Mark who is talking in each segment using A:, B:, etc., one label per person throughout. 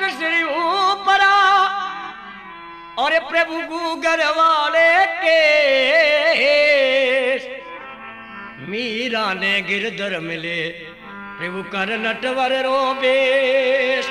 A: मिश्री ऊपरा और प्रभु गुगर वाले के मीरा ने गिरधर मिले प्रभु कर नटवर रोबेश।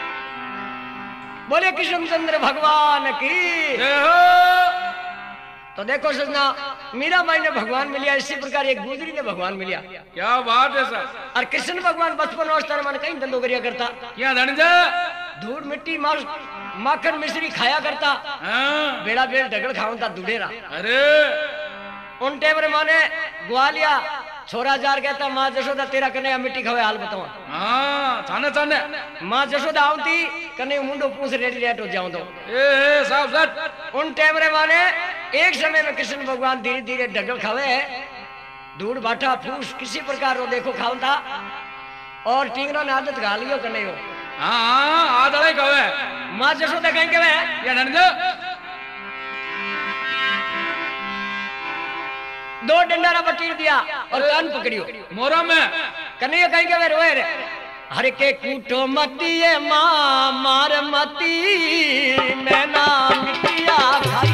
A: बोले कृष्णचंद्र भगवान की जय हो। तो देखो सजना मीरा माई ने भगवान मिलिया, इसी प्रकार एक गुजरी ने भगवान मिलिया।
B: क्या बात है सर।
A: और कृष्ण भगवान बचपन अवस्था में कहीं धंधो करिया करता,
B: क्या धनजा
A: धूल मिट्टी माखन मिश्री खाया करता।
B: हाँ।
A: बेड़ा बेल ढगल खाऊंता दुडेरा।
B: अरे
A: उन टेमरे माने ग्वालिया छोरा जार कहता माँ जशोदा तेरा कन्हैया मिट्टी खावे हाल बताओ।
B: हाँ थाने थाने
A: माँ जशोदा आउती कन्हैया मुंडो पूछ रेडी लेट हो जाऊं तो
B: ए साहब सट।
A: उन टेमरे माने एक समय में कृष्ण भगवान धीरे धीरे ढगल खावे धूड़ बाटा फूस किसी प्रकार रो देखो खाऊंता और टींगरों ने आदत घाल लियो कन्हैया।
B: हाँ आदड़े कवे
A: माँ जशोदा कहीं कवे
B: क्या धनजा
A: दो डंडारा बटीर दिया और कान पकड़ियो
B: मोरा में
A: कन्हैया कहीं के रोए रे हर के कूटो मती है माँ मार मती मैं ना मिटिया खाई।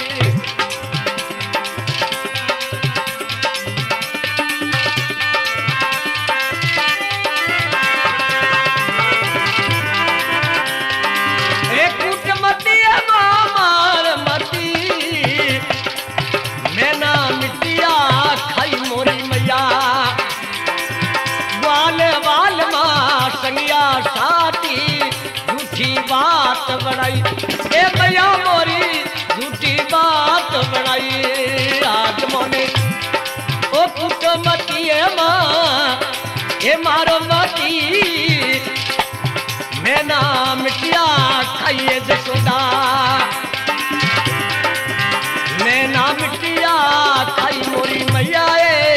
A: बात बनाई ए भैया मोरी झूठी बात बनाई आज मोने ओ पुट मती है माँ ये मारो मती मैं ना मिटिया खाइए जसोदा मैं ना मिटिया खाई मोरी मैया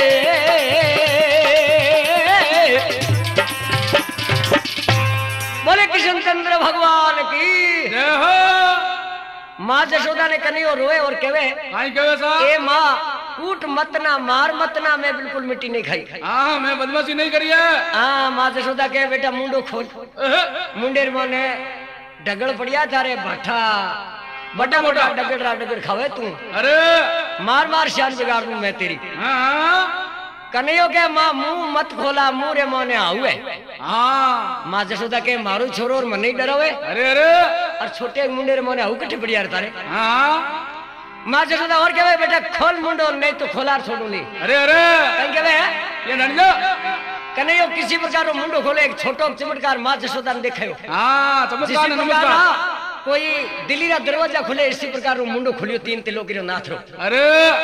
A: कृष्णचंद्र भगवान की
B: जय हो।
A: माँ जशोदा ने कन्हैया रोए और कहे ए माँ कूट मत ना मार मत ना मैं बिल्कुल मिट्टी नहीं खाई।
B: हाँ मैं बदमाशी नहीं करी है।
A: हाँ माँ जशोदा कहे बेटा मुंडो खोल मुंडेर मोने डगड़ पड़िया थारे भट्ठा बड़ा मोटा डगड़ खावे तू।
B: अरे
A: मार मार शान बिगाड़ दूं मैं तेरी।
B: हाँ
A: कन्हैया के माँ मुंह मत खोला मुरे मोने आवे।
B: हाँ
A: माँ जसोदा के मारू छोरो और मन नहीं डरावे।
B: अरे अरे
A: और छोटे मुंडे रे मोने आऊ कट्ठे बढ़िया तारे।
B: हाँ
A: माँ जसोदा और कहवे बेटा खोल मुंडो नहीं तो खोलार छोड़ू नहीं।
B: अरे अरे
A: कहीं कहवे
B: ये नंगा
A: कन्हैया किसी प्रकार मुंडो खोले एक छोटो चमत्कार माँ जसोदा ने देखायो।
B: हाँ चमत्कार नमस्कार
A: कोई दिल्ली रा दरवाजा खुले इसी प्रकार मुंडो खुलियो तीन तिलो की नाथ रो।
B: अरे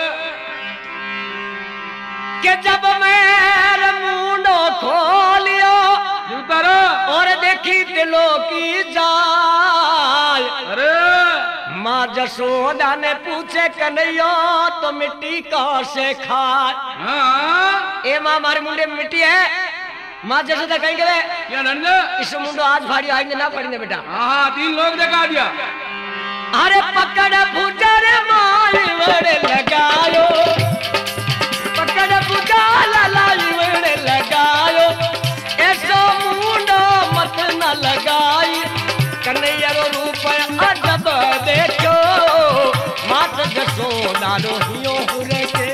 A: कि जब मैं मुंडो खोलियो और देखी दिलों की जाय।
B: अरे
A: माँ जसोदा ने पूछे कन्हैया तो मिट्टी कहाँ से खाए।
B: हाँ
A: ए माँ हमारे मुंडे में मिट्टी है। माँ जसोदा कहीं गए
B: क्या नंदा
A: इस मुंडो आज भारी आएंगे ना पड़ेंगे बेटा।
B: हाँ 3 लोग दिखा दिया।
A: अरे पकड़ भूजा रे माई बड़े लगायो पकड़ भूजा लाई बड़े लगायो ऐसो मुंडो मत न लगाई कन्हैया रो रूप अजब देखो मात जसोदा रो हियो हुरे के।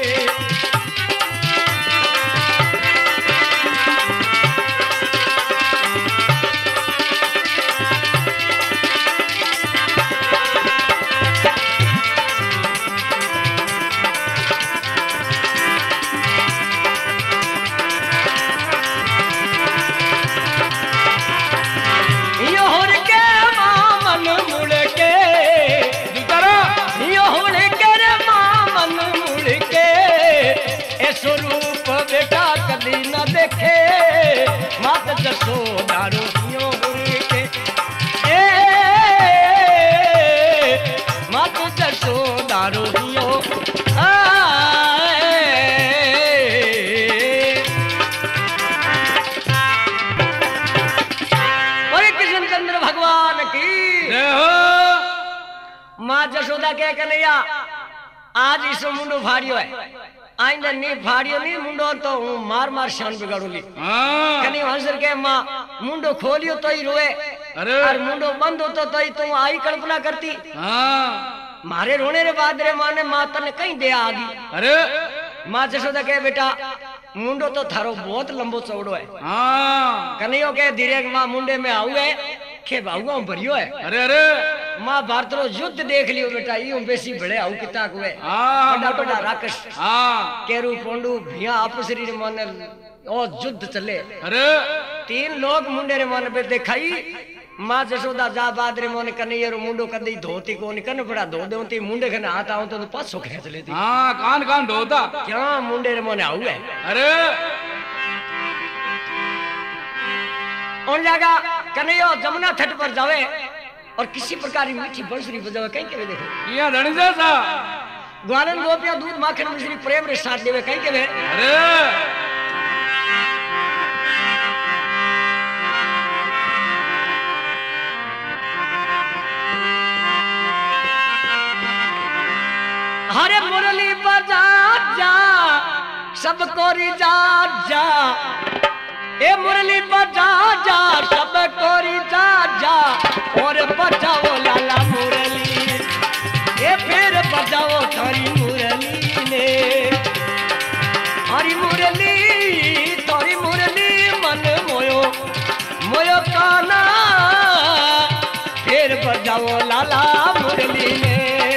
A: जसोदा रोहियो के मत जसोदा रोहियो कृष्णचंद्र भगवान की
B: जय हो।
A: माँ जसोदा के कन्हैया आज इस मुंडो भाड़ियो है आइंदा नहीं भाड़ियो नहीं मुंडो तो हूँ मार मार शान बिगाड़ूंगी।
B: हाँ
A: कन्हैया हंसर के माँ मुंडो खोलियो तो ही रोए
B: अरे
A: और मुंडो बंद होतो तो तू आई कल्पना करती
B: हाँ
A: मारे रोने रे बाद रे माने मां तने कहीं दे आगी।
B: अरे
A: मां जसोदा कहे बेटा मुंडो तो थारो बहुत लंबो चौड़ो है।
B: हाँ
A: कन्हैया के धीरे मां मुंडे में आऊ है के बाहुआ भरियो है।
B: अरे अरे
A: मां भारत रो युद्ध देख लियो बेटा यूं बेसी बड़े आऊ किता को है।
B: हाँ
A: बड़ा बड़ा राक्षस
B: हाँ
A: केरू पोंडू भिया आपस री माने ओ युद्ध चले।
B: अरे
A: 3 लोग मुंडे रे माने पे देखाई मां जसोदा जा बाद रे मोने कन्हैया रो मुंडो कदी धोती कोनी कन बड़ा धो देती मुंडे कने हाथ आऊं तो पाछो खेच लेती।
B: हाँ कान कान ढोता
A: क्या मुंडे रे मोने आऊ है।
B: अरे
A: उन जगह कन्हैया जमुना तट पर जावे और किसी प्रकार की मीठी बंसुरी बजावे कहीं के देखो
B: यहाँ धनी से सा
A: ग्वालन गोपिया दूध माखन मिश्री प्रेम रे साथ देवे कहीं के
B: अरे
A: हरे मुरली बजा जा सब कोरी जा जा ए मुरली बजा जा सब कोरी जा जा और बजाओ लाला मुरली ए फिर बजाओ थारी मुरली ने हरी मुरली मन मोयो मोयो काना फिर बजाओ लाला मुरली ने।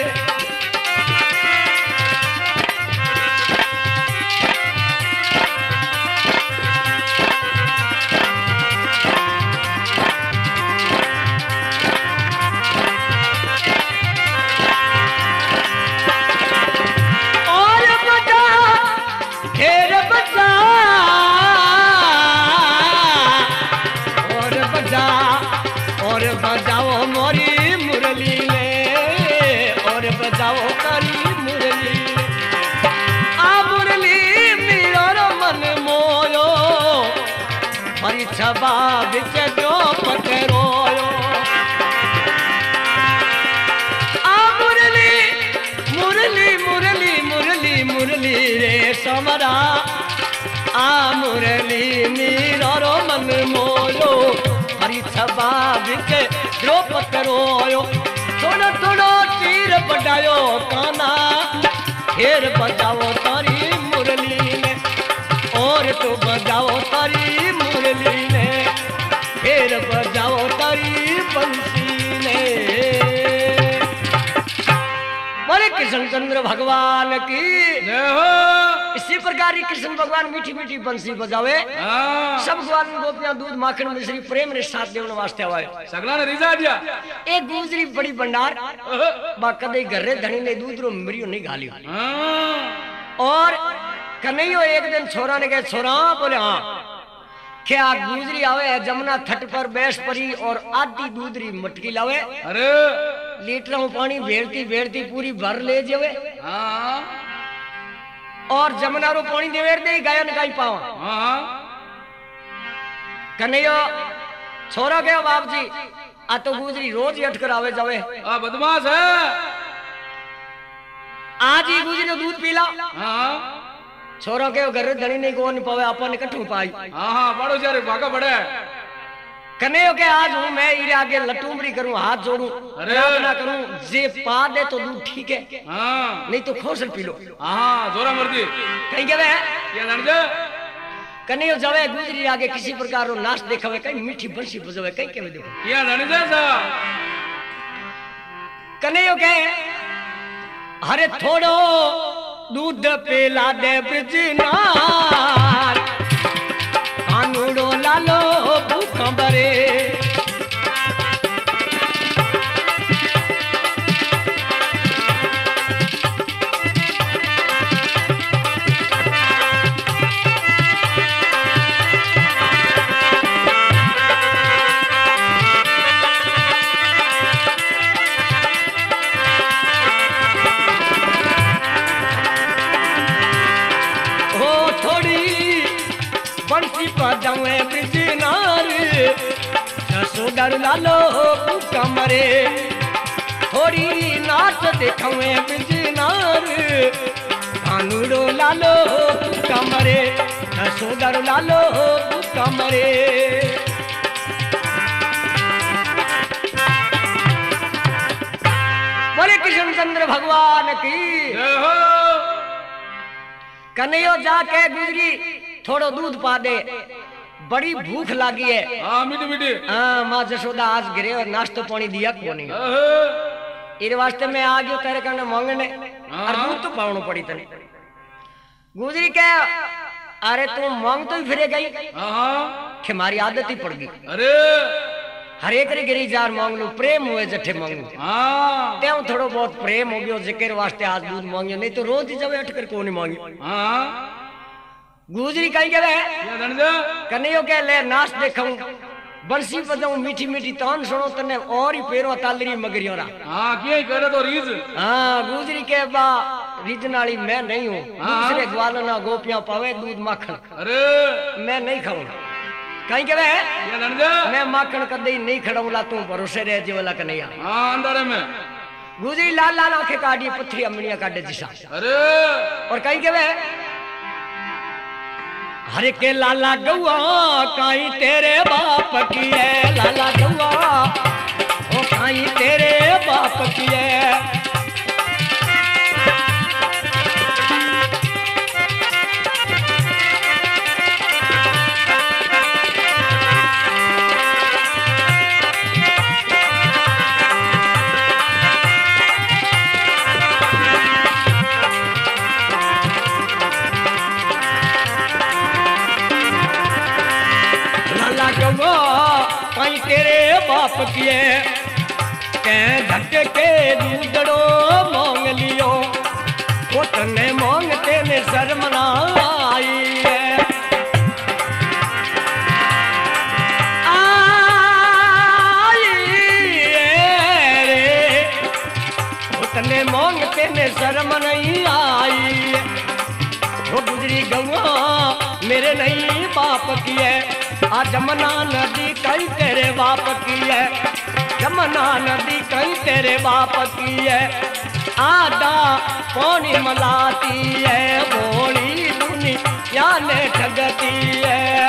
A: और बजाओ मोरी मुरली ने और बजाओ करी मुरली आ मुरली मेरो मन मोयो हरी छबा बिच जो पकरोयो आ मुरली मुरली मुरली मुरली मुरली रे समरा आ मुरली मेरो मन मोयो हरी छबा बिके जो पकरोयो थोड़ो थोड़ो तीर बजायो काना फिर बजाओ तारी मुरली ने और तो बजाओ तारी मुरली ने फिर बजाओ तारी बंसी ने। बोले कृष्णचंद्र भगवान की
B: जय हो।
A: इसी प्रकार ही कृष्ण भगवान मीठी मीठी बंसी बजावे
B: हाँ
A: सब ग्वालन गोपियां दूध माखन मिश्री प्रेम रे साथ देवन वास्ते आवे
B: सगला ने रिजा दिया
A: एक गुजरी बड़ी भंडार बा कदे घरे धनी ने दूध रो मरियो नहीं गालियो।
B: हाँ
A: और कन्हैयो एक दिन छोरा ने कहे छोरा बोले हाँ क्या गुजरी आवे है जमुना तट पर बैस परी और आधी दूधरी मटकी लावे
B: अरे
A: लीटरों पानी भेड़ती भेड़ती पूरी भर ले जावे
B: हाँ
A: और जमुना रो पानी देवेर दे गायन गाई पावा।
B: हाँ
A: कन्हैया छोरा गया बाप जी आ तो गुजरी रोज ही अटकर आवे जावे
B: आ बदमाश है।
A: आज ही गुजरी दूध पीला
B: हाँ
A: छोरा के घर धनी नहीं को नहीं पावे अपन कठू पाई।
B: हाँ बड़ो यार भागा बड़े
A: कन्हैया के आज हूं मैं इरे आगे लटूमरी करूं हाथ जोड़ूं
B: अरे
A: प्रार्थना करूं जे पा दे तो दूध ठीक है
B: हाँ
A: नहीं तो खोसल पी लो।
B: हाँ जोरा मर्दी
A: कहीं के वे
B: ये धनी से
A: कन्हैया जावे गुजरी आगे किसी प्रकार रो नाच देखावे कहीं मीठी बंसी बजावे कहीं के वे देखो
B: ये धनी से सा
A: कन्हैया के हरे थोड़ो दूध पिला दे ब्रजनार कानूड़ो लालो भूखंबरे बंसी बजावे ब्रजनार जसोदर लालो कमरे थोड़ी नाच दिखावे ब्रजनार कानूड़ो लालो कमरे जसोदर लालो कमरे कृष्णचंद्र भगवान की।
B: जय हो।
A: कन्हैया जाके गुजरी थोड़ो दूध पा दे, बड़ी भूख लागी है।
B: हाँ मीठी मीठी।
A: हाँ माँ जसोदा आज गिरे और नाश्तो पानी दिया कोनी। इस वास्ते मैं आ गयो तेरे कने मांगने और दूध तो पावनो पड़ी तने। गुजरी के अरे तू मांग तो ही फिरे गई कि हमारी आदत ही पड़ गई।
B: अरे
A: हर एक रे गिरी जार मांग लो, प्रेम हुए जठे मांगू।
B: हाँ
A: ते थोड़ो बहुत प्रेम हो गयो जिक्र वास्ते आज दूध मांगियो, नहीं तो रोज ही जब अट कर को नहीं मांगियो।
B: हाँ
A: गुजरी कहीं के वे
B: धनजा
A: कन्हैया के ले नाच देखाऊं, बंसी बजाऊं, मीठी मीठी तान सुनो तने और ही पेरो तालरी मगरियो रा।
B: हाँ किया ही करे तो रीज।
A: हाँ गुजरी के बा रीजनाली मैं नहीं हूँ। दूसरे ग्वालना गोपियां पावे दूध माखन,
B: अरे
A: मैं नहीं खाऊं। कहीं के वे मैं माखन कदे नहीं खड़ाऊंगा, तू भरोसे रह जी वाला कन्हैया।
B: हाँ अंदर में
A: गुजरी लाल लाल आंखें काटी, पत्थरी अमनिया काटे दिशा।
B: अरे
A: और कहीं के वे हरे के लाला गौआ काई तेरे बाप की है, लाला गौआ ओ काई तेरे बाप की है। कहीं तेरे बाप किए कह धक्के के दूधड़ो मांग लियो, वो तने मांगते ने शर्म ना आई है। रे वो तने मांगते ने शर्म नहीं आई। वो गुजरी गवा मेरे नहीं बाप की है, आ जमुना नदी कहीं तेरे बाप की है, जमुना नदी कहीं तेरे बाप की है। आधा पानी मलाती है, बोली दुनिया ने ठगती है।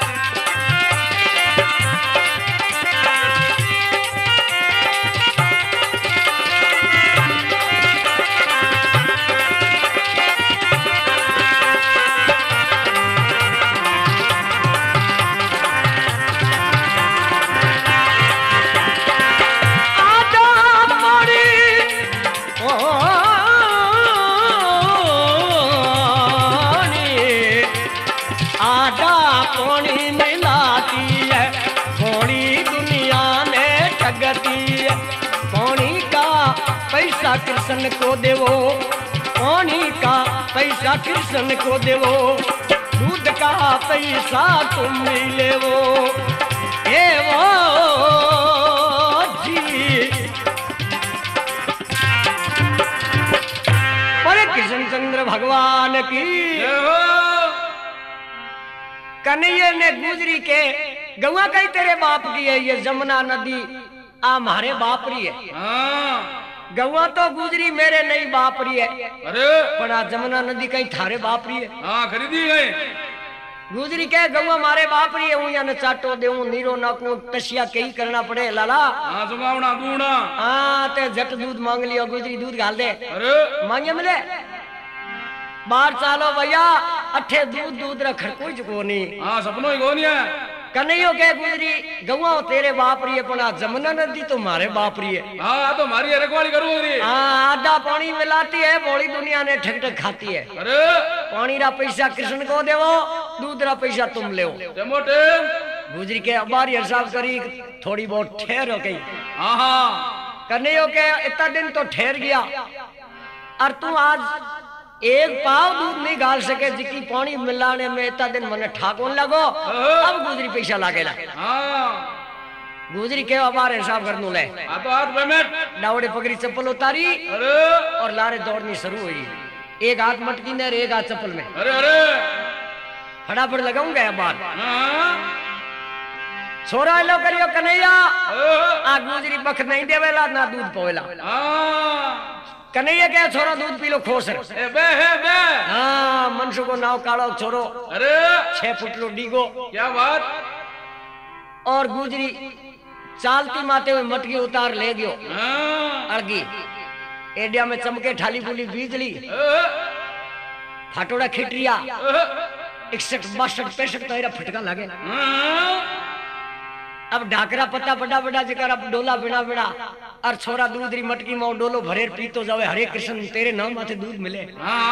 A: कृष्ण को देवो पानी का पैसा, कृष्ण को देवो दूध का पैसा तुम ले वो। ए वो जी पर कृष्णचंद्र भगवान की। कन्हैया ने गुजरी के गवा कहीं तेरे बाप की है, ये जमुना नदी आ हमारे बाप री है। गवा तो गुजरी मेरे नहीं बाप री है,
B: अरे
A: पर आ जमुना नदी कहीं थारे बाप री है।
B: हाँ खरीदी गई
A: गुजरी के गवा मारे बाप री है, हूं या न चाटो देऊं नीरो नाकू तसिया कई करना पड़े लाला।
B: हाँ सुगावना दूना।
A: हाँ ते झट दूध मांग लियो, गुजरी दूध गाल दे।
B: अरे
A: मांगे मिले बाहर चालो भैया, अठे दूध दूध रख कोई को नहीं।
B: हाँ सपनों ही कोनी है।
A: कन्हैया के गुजरी गवा तेरे बाप री है, पर जमुना नदी तो मारे बाप री है।
B: हाँ तो मारी रखवाली करूंगी।
A: हाँ आधा पानी मिलाती है, बोली दुनिया ने ठक ठक खाती है।
B: अरे
A: पानी रा पैसा कृष्ण को देवो, दूध रा पैसा तुम ले। गुजरी के अबारी हिसाब करी थोड़ी बहुत ठहर हो गई।
B: हाँ
A: कन्हैया के इतना दिन तो ठहर गया, और तू आज एक पाव दूध नहीं गाल सके, जिकी पानी मिलाने में इतना दिन मने ठाकोन लगो। अब गुजरी पैसा लागेला। गुजरी के बार हिसाब कर ले
B: तो हाथ पेमेंट
A: डावड़े पकड़ी चप्पल उतारी।
B: अरे
A: और लारे दौड़नी शुरू हुई, एक हाथ मटकी ने एक हाथ चप्पल में।
B: अरे अरे
A: फटाफट लगाऊंगा बात। छोरा लो करियो कन्हैया, आ गुजरी बख नहीं देवेला ना दूध पवेला। कन्हैया क्या छोरा दूध पी लो खोस। हाँ मनसु को नाव कालो छोरो।
B: अरे
A: 6 फुट लो डीगो।
B: क्या बात।
A: और गुजरी चालती माते हुए मटकी उतार ले गयो अड़गी। एडिया में चमके ठाली बुली बिजली फाटोड़ा खिटरिया 61 62 65 तो फटका लगे। अब ढाकरा पत्ता बड़ा बड़ा जकर अब डोला बिना बिना और छोरा दूध री मटकी में डोलो भरे पीतो जावे हरे कृष्ण तेरे नाम माथे दूध मिले।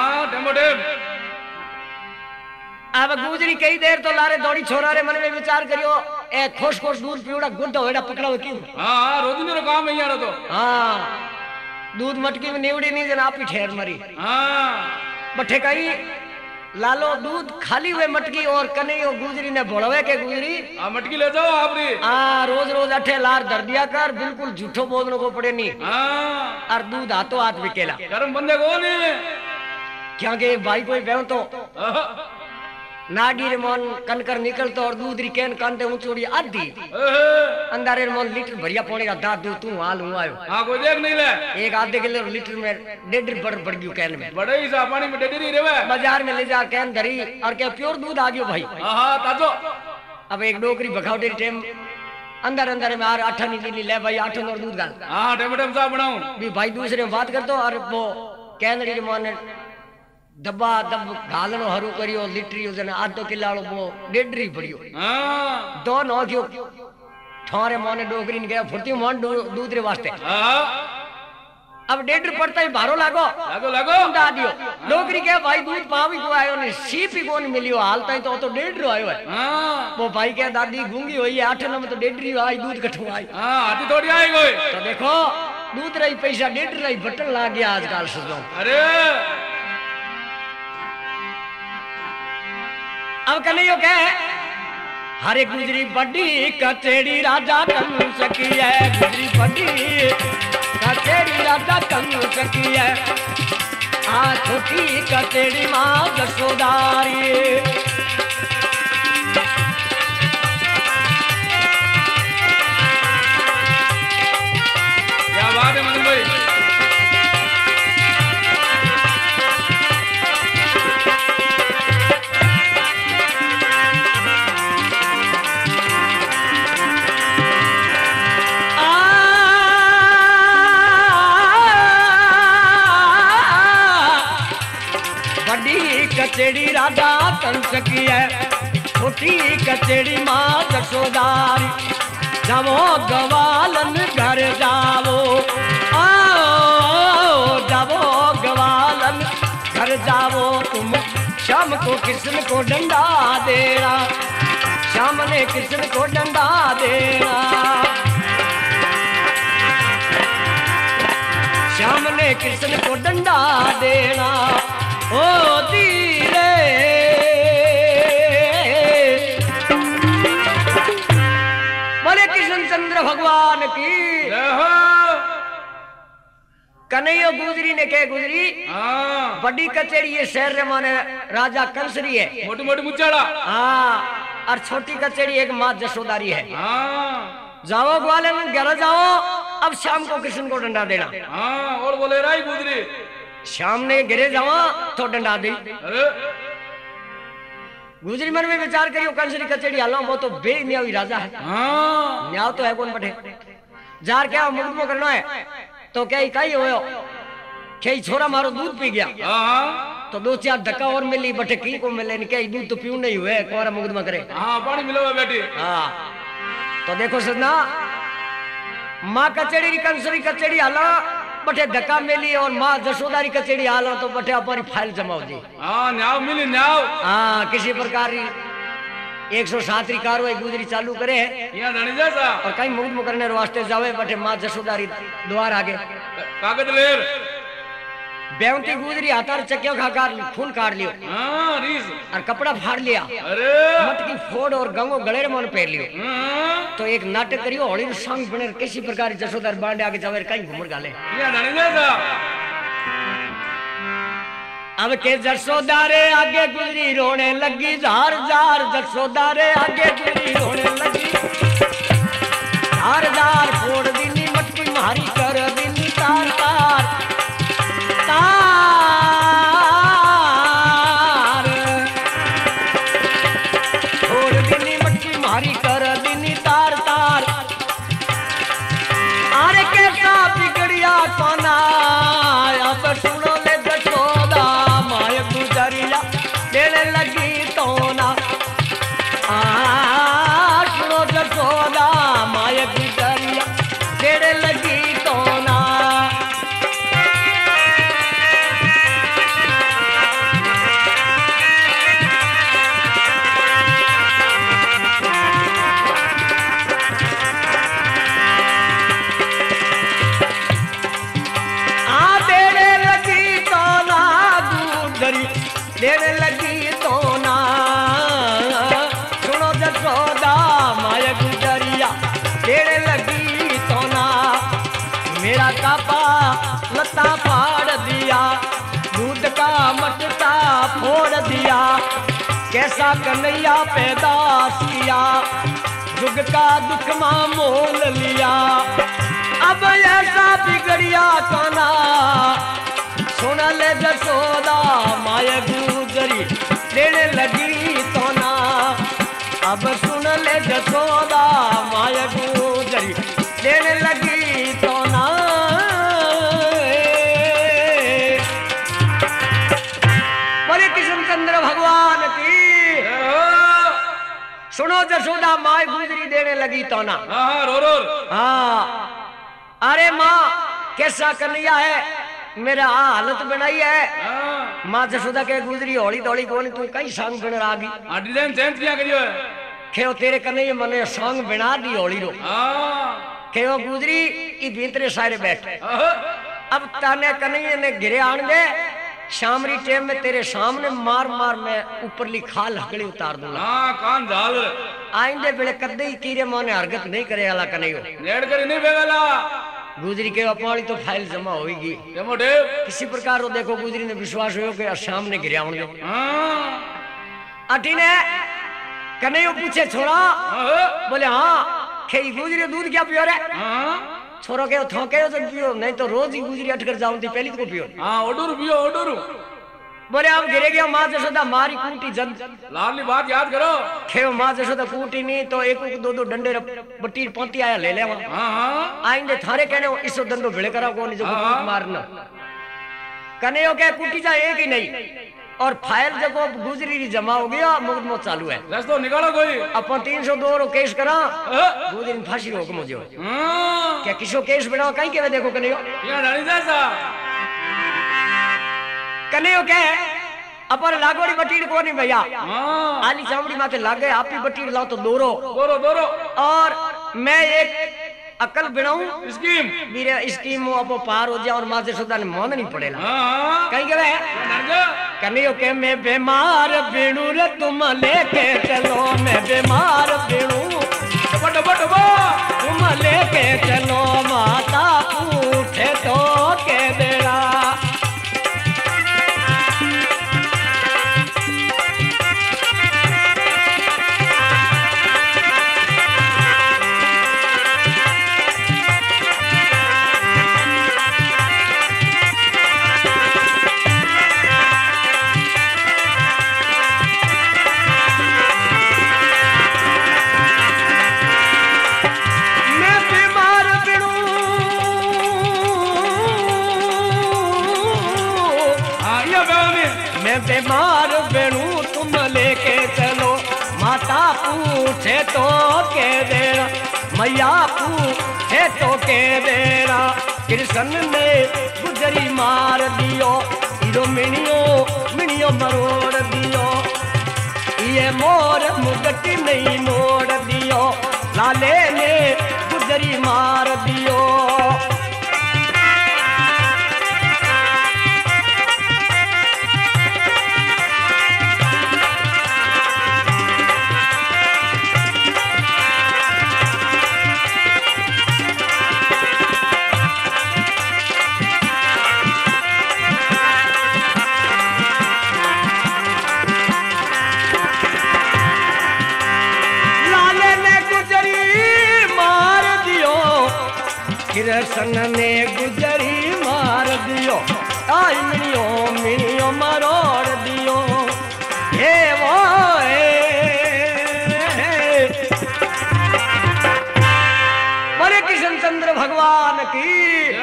A: अब गुजरी कई देर तो लारे दौड़ी छोरा रे मन में विचार करियो ए खोश खोश दूध पीवड़ा गुड होड़ा पकड़ा क्यों।
B: हां रोज मेरा काम है यार तो।
A: हां दूध मटकी में नेवड़ी नहीं जन आप ही ठहर मरी।
B: हां
A: बठे कई लालो दूध खाली हुए मटकी और कन्हैया गुजरी ने बोलवे के गुजरी
B: मटकी ले जाओ आप री।
A: रोज रोज अठे लार दर दिया कर बिल्कुल झूठो बोलने को पड़े नहीं। और दूध हाथों हाथ बिकेला
B: गरम बंदे को नहीं
A: क्या के भाई कोई बेव तो नाडी रे मन कनकर निकलतो और दूध री कैन कांटे ऊंचोड़ी आधी अंधारे रे मन लीटर भरिया पानी का दाद दूध तू हाल हूं आयो।
B: हां कोई देख नहीं ले
A: एक आधे किलो लीटर में 1.5 बढ़ गयो कैन में
B: बड़े ही सा पानी में डेडरी रेवे
A: बाजार में ले जा कैन धरी और क्या प्योर दूध आ गयो भाई।
B: हां ताजो
A: अब एक डोकरी भखावटे टाइम अंदर अंदर में आर 8 नीली ले भाई 8 और दूध गाल।
B: हां टमाटर सा बनाऊं
A: भी भाई दूसरे में बात करतो और वो कैनड़ी रे मन दबा दब घालनो हरू करियो लीटरियो जने आधो किलालो वो डेडरी पड़ियो।
B: हां
A: दो नो क्यों थारे मोने डोगरी ने गया फुर्ती मोन दूध रे वास्ते।
B: हां
A: अब डेडर पड़ता ही बारो लागो
B: लागो
A: दा दियो डोगरी के भाई दूध पावी को आयो ने सीप ही कोन मिलियो हाल ताई तो डेडर आयो है।
B: हां
A: वो भाई के दादी गूंगी होई है 8 में तो डेडरी आई दूध कठू आई।
B: हां आती थोड़ी आई कोई
A: तो देखो दूध रही पैसा डेडर रही बटन लाग गया आजकल सुनो।
B: अरे
A: अब कन्हैया क्या है हरे गुजरी बड़ी कचेड़ी राजा कन सकी है गुजरी बड़ी कचेड़ी राजा कन सकी है आ छोटी कचेड़ी माँ जसोदारी।
B: क्या बात है मदन भाई।
A: कचेड़ी राजा कन सकी है छोटी कचेड़ी माँ जसोदारी। जावो गवालन घर जावो आओ जावो गवालन घर जावो तुम शाम को कृष्ण को डंडा देना शाम ने कृष्ण को डंडा देना श्याम ने कृष्ण को डंडा देना ओ धीरे बोले कृष्ण चंद्र भगवान की। कन्हैया गुजरी ने कह गुजरी बड़ी कचेरी ये शहर रे माने राजा कंसरी है
B: मोटी मोटी मुचाड़ा।
A: और छोटी कचेरी एक माँ जसोदारी है। जाओ ग्वालन घर जाओ अब शाम को कृष्ण को डंडा देना।
B: और बोले राई गुजरी
A: शाम ने गिरे जावा तो डंडा दी। गुजरी मन में विचार करियो कंसरी कचेड़ी हालो वो तो बेन्यावी राजा है। न्याव तो है कौन बटे जार क्या मुकदमो करना है तो क्या इकाई होयो क्या छोरा मारो दूध पी गया तो 2-4 धक्का और मिली बटे की को मिले नहीं क्या दूध तो पीऊ नहीं हुए कौन मुकदमा करे।
B: पानी मिलो बेटी।
A: तो देखो सजना माँ कचेड़ी कंसरी कचेड़ी हाला बटे धक्का मिली और माँ जसोदारी कचेड़ी हाला तो बटे हमारी फाइल जमाओ दी।
B: न्याव मिली न्याव
A: किसी प्रकार 107 कार्रवाई गुजरी चालू करे
B: यहाँ धनी जैसा
A: और कहीं मुकदमा करने वास्ते जावे बटे माँ जसोदारी द्वार आगे
B: कागज ले
A: बेवती गुजरी हाथार चक्कियों खाकर खून काट लियो और कपड़ा फाड़ लिया मटकी फोड़ और गंगो गले मन पहन लियो। तो एक नाटक करियो होली संग बने किसी प्रकार जसोदार बांडे आगे जावे कहीं घूमर गाले अब के जसोदारे आगे गुजरी रोने लगी जार जार जसोदारे आगे गुजरी रोने लगी जार जार फोड़ दीनी मटकी मारी कर दीनी तार तार छोड़ दीनी मटकी मारी कर दीनी तार तार अरे कैसा बिगड़िया सोना किया कन्हैया पैदास किया, जुग का दुख मां मोल लिया। अब ऐसा बिगड़िया काना, सुन ले जसोदा माया गुजरी देने लगी तो ना। अब सुन ले जसोदा माया गुजरी देने लगी तो ना। बोले कृष्णचंद्र भगवान की। सुनो जसोदा माय गुजरी देने लगी तो ना।
B: रो रो।
A: हाँ अरे माँ कैसा कन्हैया है, मेरा हालत बनाई है। माँ जसोदा के गुजरी होली दौड़ी कोनी तू कई सांग बन आ गई।
B: डिजाइन चेंज किया करियो है।
A: खेओ तेरे कन्हैया मने सांग बना दी होली रो। खेओ गुजरी ई भीतरे सारे बैठ। अब ताने कन्हैया ने घिरे आन दे, शामरी टेम में तेरे सामने मार मार मैं ऊपरली खाल हकड़ी उतार दूंगा।
B: हाँ कान झाल
A: आइंदे बेले कदे ही कीरे मोने हरकत नहीं करे वाला कन्हैया
B: नेड़ करी नहीं बेगला।
A: गुजरी के अपनी तो फाइल जमा होगी किसी प्रकार। देखो गुजरी ने विश्वास हो कि शाम ने गिरा होंगे। अटी ने कन्हैया पूछे छोरा, बोले हाँ खेई गुजरी दूध क्या पियो रे? छोरो के थोके तो पियो, नहीं तो रोज ही गुजरी अटकर जाऊं थी पहली तो पियो।
B: हाँ ओडुरु पियो ओडुरु।
A: बोले अब गिरे गया माँ जसोदा मारी कूटी जन।
B: लाडली बात याद करो।
A: खेव माँ जसोदा कूटी नहीं तो एक दो दो डंडे बट्टी पंती आया ले ले वहां। आइंदे थारे कहने इसो दंडो भिड़े करा को नहीं जो मारना। कन्हैया क्या कूटी जा एक ही नहीं और फाइल जब गुजरी जमा हो गया मुकदमा चालू है।
B: रस्तो निकालो कोई।
A: अपन 302 रो केस करा गुजरी ने फांसी रोक मुझे। क्या किसो केस बनाओ कहीं के देखो कन्हैया
B: यहाँ रानी जैसा
A: कन्हैया क्या अपन लागोड़ी बटीर को नहीं भैया। आली चामड़ी माथे लागे आप ही बटीर लाओ तो दोरो
B: दोरो दोरो। और
A: मैं एक अकल बनाऊं
B: स्कीम
A: मेरे स्कीम अपो पार हो जाए और माँ जसोदा ने मन नहीं पड़ेला। कहीं के वे कन्हैया के मैं बीमार बेणू रे तुम लेके चलो, मैं बीमार बेणू तुम लेके चलो, माता पूछे तो के देना। बीमार बेणू तुम लेके चलो, माता पूछे तो के देना, मैया पूछे तो के देना। कृष्ण ने गुजरी मार दियो, इरो मिनियो मिनियो मरोड़ दियो, ये मोर मुगट नहीं मोड़ दियो, लाले ने गुजरी मार दियो। कृष्ण ने गुजरी मार दियो, आई मिनियो मिनियो मरोड़ दियो, हे वो बोले कृष्णचंद्र भगवान की।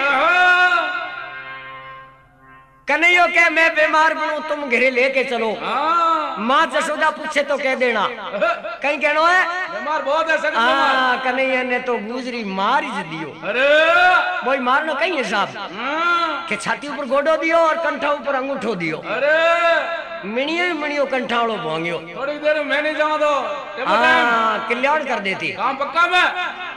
A: कन्हैया के मैं बीमार बनूं तुम घरे लेके चलो, माँ जसोदा पूछे तो कह देना, कहीं कहना है
B: बीमार बहुत है।
A: कन्हैया ने तो गुजरी मार ही दियो।
B: अरे
A: वही मारना कहीं है साहब के छाती ऊपर गोडो दियो और कंठा ऊपर अंगूठो दियो।
B: अरे
A: मिनियो मिनियो कंठाड़ो भांगियो।
B: थोड़ी देर मैं नहीं जाऊँ तो
A: कल्याण कर देती
B: काम पक्का में।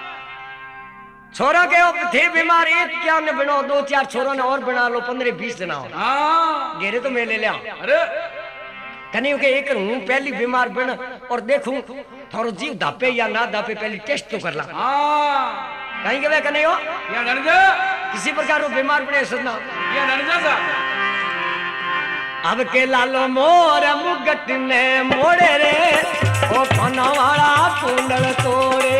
A: छोरा के थे बीमार, एक क्या ने बनाओ, दो चार छोरों ने और बना लो, 15-20 जना हो घेरे तो मैं ले लिया।
B: अरे
A: कन्हैया के एक हूँ पहली बीमार बन और देखूं थोड़ा जीव दापे या ना दापे, पहले टेस्ट तो कर ला। कहीं के कन्हैया
B: जा
A: किसी प्रकार वो बीमार बने सदना अब के लालो मोर मुगट ने मोड़े रे ओ खाना वाला कुंडल तोड़े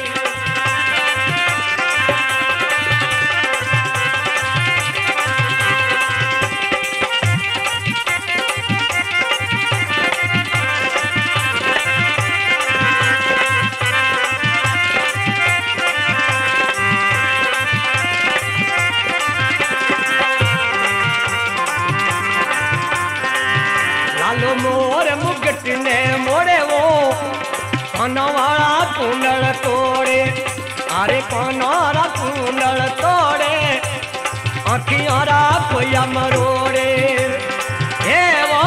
A: मोर मुगट ने मोड़े वो काना वाला कुंडल तोड़े अरे कानारा कुंडल तोड़े आखियारा कोया मरोड़े हे वो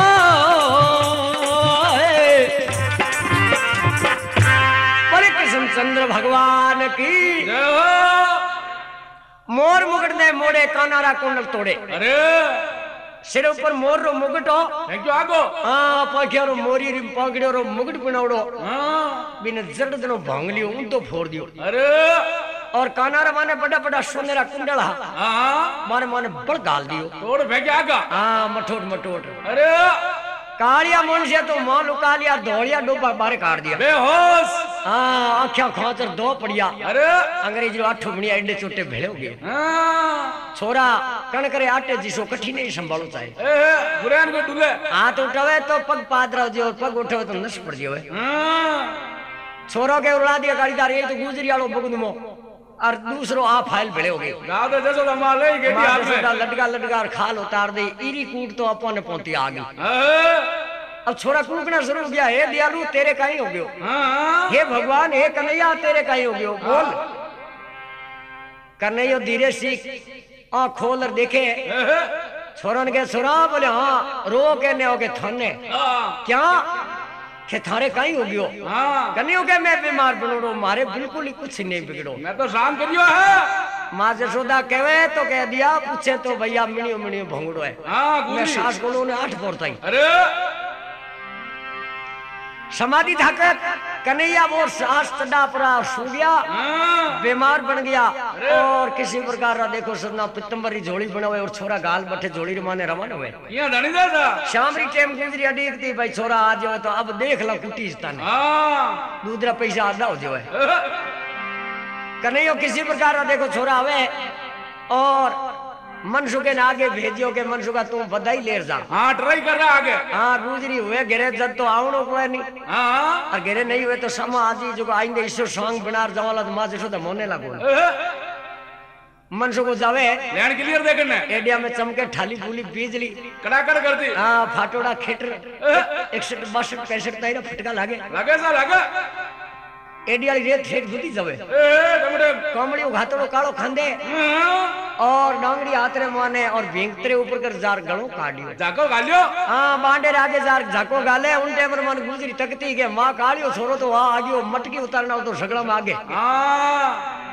A: बड़े कृष्णचंद्र भगवान की
B: जय हो।
A: मोर मुगट ने मोड़े कानारा कुंडल तोड़े
B: अरे
A: सिर ऊपर मोर रो मुगट हो
B: थैंक यू आगो
A: पाखियारो मोरी री पागड़ियो रो मुगट बनावड़ो
B: हाँ
A: बिन जड़ दिनो भांगलियो उन तो फोड़ दियो
B: अरे
A: और कानारा माने बड़ा बड़ा सोनेरा कुंडल
B: हाँ
A: माने माने बड़ गाल दियो
B: तोड़ फेंके आगा
A: हाँ मठोट मठोट
B: अरे
A: कालिया मुंशिया तो मां लुका लिया धोलिया डोबा बारे काट दिया
B: बेहोश
A: हाँ आख्या खाचर दो पड़िया
B: अरे
A: अंग्रेजी आठो बनिया एडे छोटे भेड़े हो गए
B: हाँ
A: छोरा कण करे आटे जिसो कठी नहीं संभालो चाहे
B: बुरान को डुले
A: हाथ उठावे तो पग पादरा जो पग उठावे तो नस पड़ जियो
B: हाँ
A: छोरो के उड़ा दिया गाड़ीदार ये तो गुजरी आलो बगुदमो और दूसरो आ फाइल भेड़े हो गए
B: गादे जैसो लमाल है गेटी हाथ में
A: लटका लटका और खाल उतार दे इरी कूट तो अपन पहुंची आ गई
B: हाँ
A: अब छोरा कूकना शुरू हो गया हे दयालु तेरे कहीं हो गयो
B: हाँ
A: हे भगवान हे कन्हैया तेरे कहीं हो गयो बोल कन्हैया धीरे सीख आ खोल और देखे छोरन के सुरा बोले हाँ रो के ने हो के थाने क्या के थारे कहीं हो गयो
B: हाँ
A: कन्हैया के मैं बीमार पड़ो मारे बिल्कुल ही कुछ नहीं बिगड़ो
B: मैं तो शाम करियो है
A: माँ जसोदा कहवे तो कह दिया पूछे तो भैया मिनियो मिनियो भंगड़ो है
B: हाँ
A: मैं
B: गुजरी
A: सास को ने 8 फोड़ता ही
B: अरे
A: समाधि धाकत कन्हैया वो सास तड़ा पड़ा सो गया
B: हाँ
A: बीमार बन गया और किसी प्रकार रा देखो सदना पितंबरी झोली बनावे और छोरा गाल बठे झोली माने रवाना हुए
B: यहाँ धनी जैसा
A: शामरी टाइम गुजरी अडीक थी भाई छोरा आ जाओ तो अब देख ला कुटी स्थान
B: हाँ
A: दूसरा पैसा आधा हो जाए कन्हैया किसी प्रकार रा देखो छोरा आवे और मनसुखे ने आगे भेजियो के मनसुखा तू बधाई ले जा
B: हाँ ट्राई कर रहा आगे
A: हाँ गुजरी हुए घेरे जब तो आवनो को नहीं
B: हाँ
A: और घेरे नहीं हुए तो समा आजी जो आइंदे ईश्वर सॉन्ग बनार जवाला तो माँ जसो तो मोने लागो मनसुखो जावे
B: लैंड क्लियर देखने
A: एडिया में चमके ठाली फूली बिजली
B: कड़ाकड़ करती
A: हाँ फाटोड़ा खेटर 61 62 65 ताईरा फटका लागे
B: लगे सा लगे
A: एडिया रेत ठेक जुदी जावे
B: टमटे
A: कमड़ियो घातड़ो कालो खंदे और डांगड़ी हाथरे माने और भींगतरे ऊपर कर जार गलो काटियो
B: जाको गालियो
A: हाँ बांडे आगे जार झाको गाले उन टाइम मन गुजरी तकती के माँ कालियो छोरो तो वहां आगियो मटकी उतारना तो सगड़ा में आगे
B: हाँ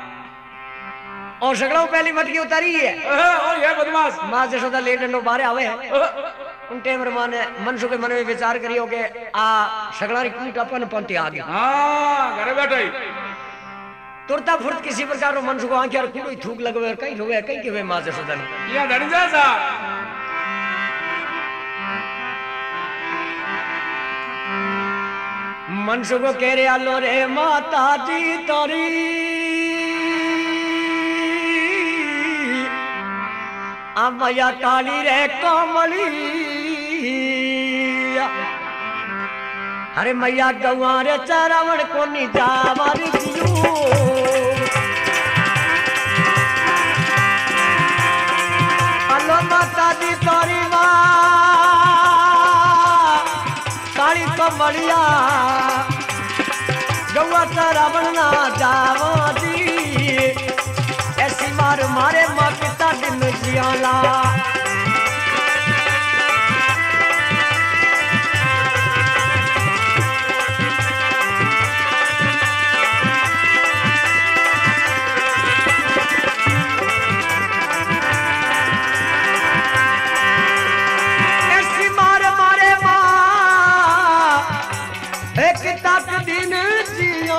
A: और सगड़ा पहली मटकी उतारी है
B: ओ ये बदमाश
A: माँ जसोदा ले डंडो बारे आवे उन टाइम माने मनसुखे मन में विचार करियो के आ सगड़ा कूट अपन पंती आ गया
B: हाँ घरे बैठे
A: तुरता फुर्त किसी प्रकार मनसुखो आंखें और कूड़ो थूक लगवे और कहीं रोवे कहीं के माँ जसोदा ने
B: यहाँ धनी जैसा
A: मनसुखो कह रहे आलो रे माता जी तोरी मैया काली रे कमली अरे मैया गौआ रे चरावण को नी जावारी दियो हेलो माता दी तोरी माँ काली कमलिया गौआ चरावण ना जावारी ऐसी मार मारे माँ पिता दिन जियाला ऐसी मार मारे माँ एक तक दिन जिया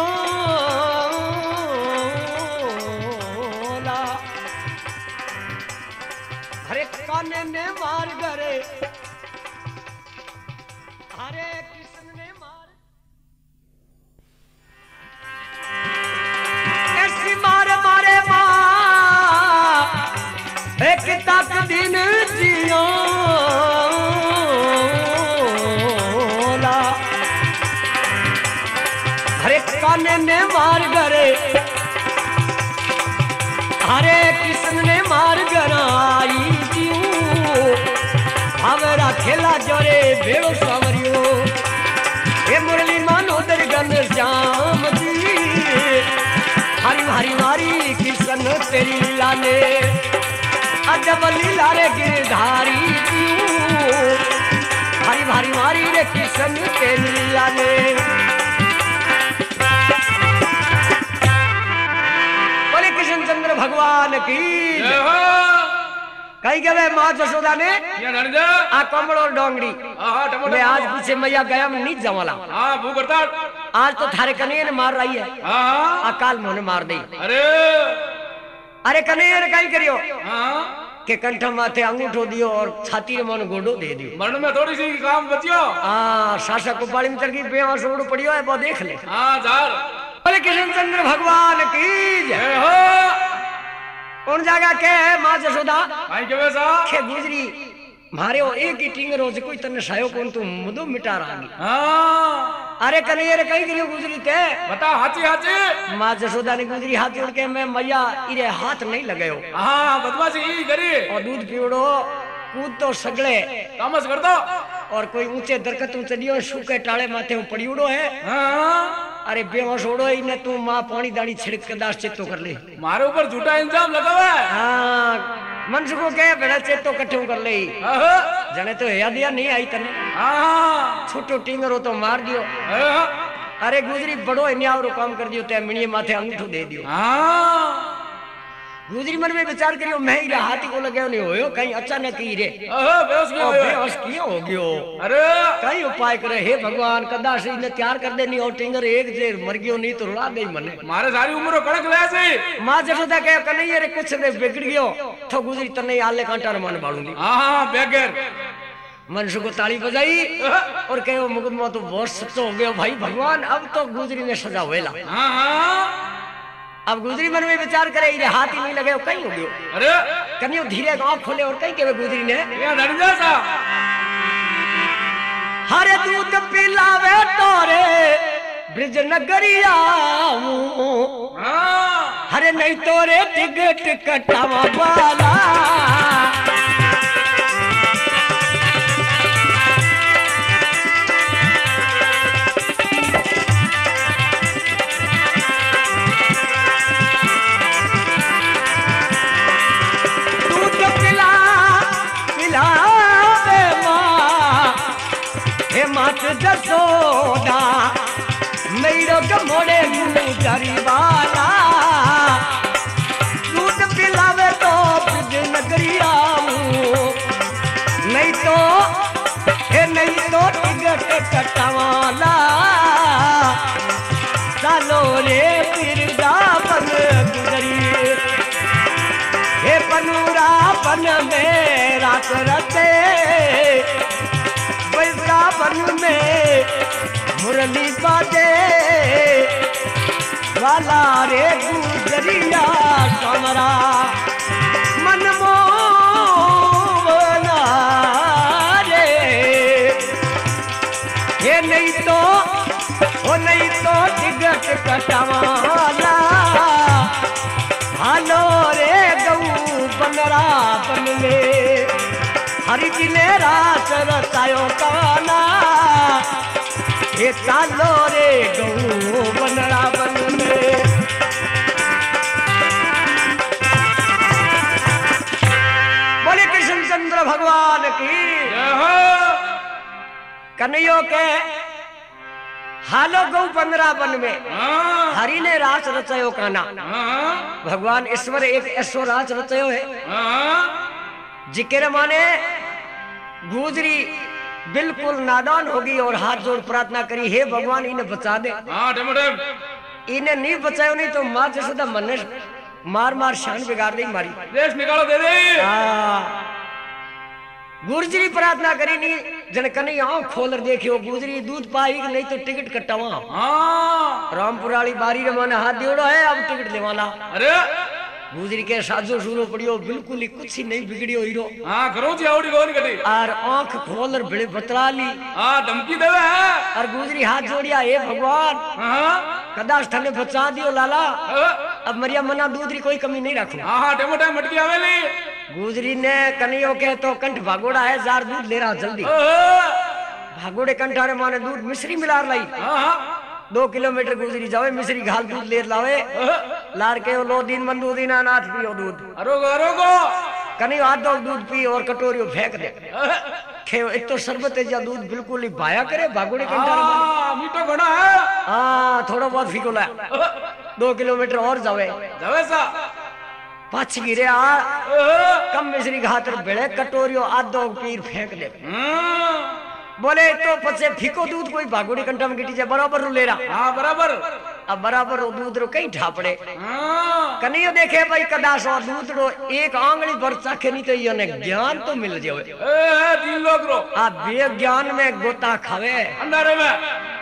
A: डाक दिन जियोला हरे काने ने मार गरे हरे कृष्ण ने मार गराई जीव भावरा खेला जोरे भेड़ो सावरियो हे मुरली मानो दरगन श्याम जी हरी हरी मारी कृष्ण तेरी लीला ने अजब लीला रे गिरधारी जीव हरी हरी मारी रे कृष्ण तेरी लीला ने बोले कृष्ण चंद्र भगवान की
B: जय हो
A: कहीं गए माँ जसोदा ने
B: ये नरजा
A: आ कमल और डोंगरी
B: हां टमाटर
A: मैं आज पीछे मैया गया मैं नहीं जमाला
B: हां भूख हड़ताल
A: आज तो थारे कन्हैया ने मार रही है
B: हां
A: आ काल मोने मार दी
B: अरे
A: अरे कन्हैया ने कहीं करियो
B: हां
A: के कंठ माथे अंगूठो दियो और छाती में मन गोडो दे दियो
B: मरण में थोड़ी सी काम बचियो
A: सासा कुपाड़ी में चढ़ गई बेवा सोड़ पड़ियो है वो देख ले
B: हां झार
A: बोले कृष्ण चंद्र भगवान की जय
B: जय हो
A: कौन जागा के माँ जसोदा
B: भाई के वैसा
A: के गुजरी मारे वो एक ही टिंग रोज कोई तने सायो कौन तू मुदो मिटा रही
B: हां
A: अरे कन्हैया रे कहीं करियो गुजरी ते
B: बता हाची हाची
A: माँ जसोदा ने गुजरी हाथ जोड़ के मैं मैया इरे हाथ नहीं लगायो
B: हां बदमाशी करी
A: और दूध पीवड़ो कूद तो सगले
B: तामस कर दो
A: और कोई ऊंचे दरकत चढ़ियो सूखे टाले माथे में पड़ी उड़ो है
B: हां
A: अरे बेहोश उड़ो इने तू माँ पानी दानी छिड़क के दास चेतो कर ले
B: मारे ऊपर झूठा इल्जाम लगावा है
A: हाँ मनसु को कहे बेड़ा चेतो कट्ठे कर ले
B: हां
A: जने तो याद या नहीं आई तने
B: हां
A: छोटो टिंगरो तो मार दियो अरे गुजरी बड़ो इन्यावरो काम कर दियो ते मिणिये माथे अंगूठो दे दियो
B: हां
A: गुजरी मन में विचार करियो मैं ही हाथी को लगायो नहीं होयो कहीं अचानक ही रे
B: बेहोश क्यों होयो
A: बेहोश क्यों हो गयो
B: अरे
A: कई उपाय करे हे भगवान कदा से इने तैयार कर देनी और टिंगर एक जे मर गयो नहीं तो रुला दे मने
B: मारे सारी उम्र कड़क ले से
A: मां जसोदा कहे कन्हैया रे कुछ ने बिगड़ गयो तो गुजरी तने आले कांटा रे मन बाड़ूंगी
B: हां बेगर
A: मनसु को ताली बजाई और कहे वो मुकदमा तो बहुत सच्चा हो गया भाई भगवान अब तो गुजरी ने सजा होएला
B: हां हां
A: अब गुजरी मन में विचार करे इरे हाथ ही नहीं लगे कहीं हो गयो
B: अरे
A: कन्हैया धीरे आंख खोले और कहीं के गुजरी ने
B: ये नरजा सा
A: हरे दूध पिलावे तोरे ब्रिज नगरिया
B: हां
A: हरे नहीं तोरे टिकट कटावा वाला दूध पिलावे माँ हे मात जसोदा मेरो गमोड़े गुजरी वाला दूध पिलावे तो ब्रिज नगरी आऊं नहीं तो टिकट कटवाला चलो रे वृंदावन गुजरी हे पनूरा बन में रात रते वृंदावन में मुरली बाजे वाला रे गुजरिया कमरा मनमोहना रे ये नहीं तो टिकट कटवाला हालो रे गऊ बनरा बन में हरि जी ने रात रचायो काना ये चालो रे गऊ बनरा बन में बोले कृष्ण चंद्र भगवान की
B: जय हो
A: कन्हैया के हालो गौ 15 वन में
B: हां
A: हरि ने रास रचायो काना
B: हां
A: भगवान ईश्वर एक ऐसो रास रचायो है
B: हां
A: जिक्र माने गुजरी बिल्कुल नादान होगी और हाथ जोड़ प्रार्थना करी हे भगवान इन्हें बचा दे
B: हां टमाटर
A: इन्हें नहीं बचायो नहीं तो माँ जसोदा मन मार मार शान बिगाड़ दी मारी
B: देश निकालो दे दे
A: गुजरी प्रार्थना करी नहीं जन कन्हैया आंख खोल देखियो गुजरी दूध पाई नहीं तो टिकट कटावा
B: हां
A: रामपुर वाली बारी रे माने हाथ जोड़ो है अब टिकट लेवाला
B: अरे
A: गुजरी के साजो सूरो पड़ियो बिल्कुल ही कुछ ही नहीं बिगड़ियो हीरो।
B: हाँ करो जी आवड़ी कौन कटी
A: और आंख खोल बड़े बतला ली।
B: हाँ धमकी देवे है
A: और गुजरी हाथ जोड़िया, हे भगवान
B: हाँ
A: कदाच थने बचा दियो लाला, अब मरिया मना दूध री कोई कमी नहीं रखू।
B: हाँ हाँ टेमो टाइम मटकी आवेली।
A: गुजरी ने कनियो के तो कंठ भागोड़ा है, जार दूध ले रहा जल्दी। भागोड़े कंठारे माने दूध मिश्री मिलार लाई। 2 किलोमीटर गुजरी जावे, मिश्री घाल दूध ले लावे। लार के लो दिन मंदू दिन अनाथ पियो दूध।
B: अरोगो अरोगो
A: कनियो आधो दूध पी और कटोरियो फेंक दे। खेव एक तो शरबत है, दूध बिल्कुल ही भाया करे भागोड़े कंठारे माने।
B: मीठो घणा है।
A: हाँ थोड़ा बहुत फीको ला। 2 किलोमीटर और जावे
B: सा
A: पाछ गिरे आ कम मिश्री घातर बेड़े कटोरियो आधो पीर फेंक दे। बोले तो पचे फीको दूध कोई भागोड़ी कंठा में गिटी जाए बराबर रू ले रहा।
B: हाँ बराबर।
A: अब बराबर रो दूध रो कहीं ढापड़े। कनियो देखे भाई कदाश और दूध रो एक आंगली भर चाखे नहीं तो ये ज्ञान तो मिल जाए।
B: 3 लोग रो
A: आप बे ज्ञान में गोता खावे
B: अंधारे में।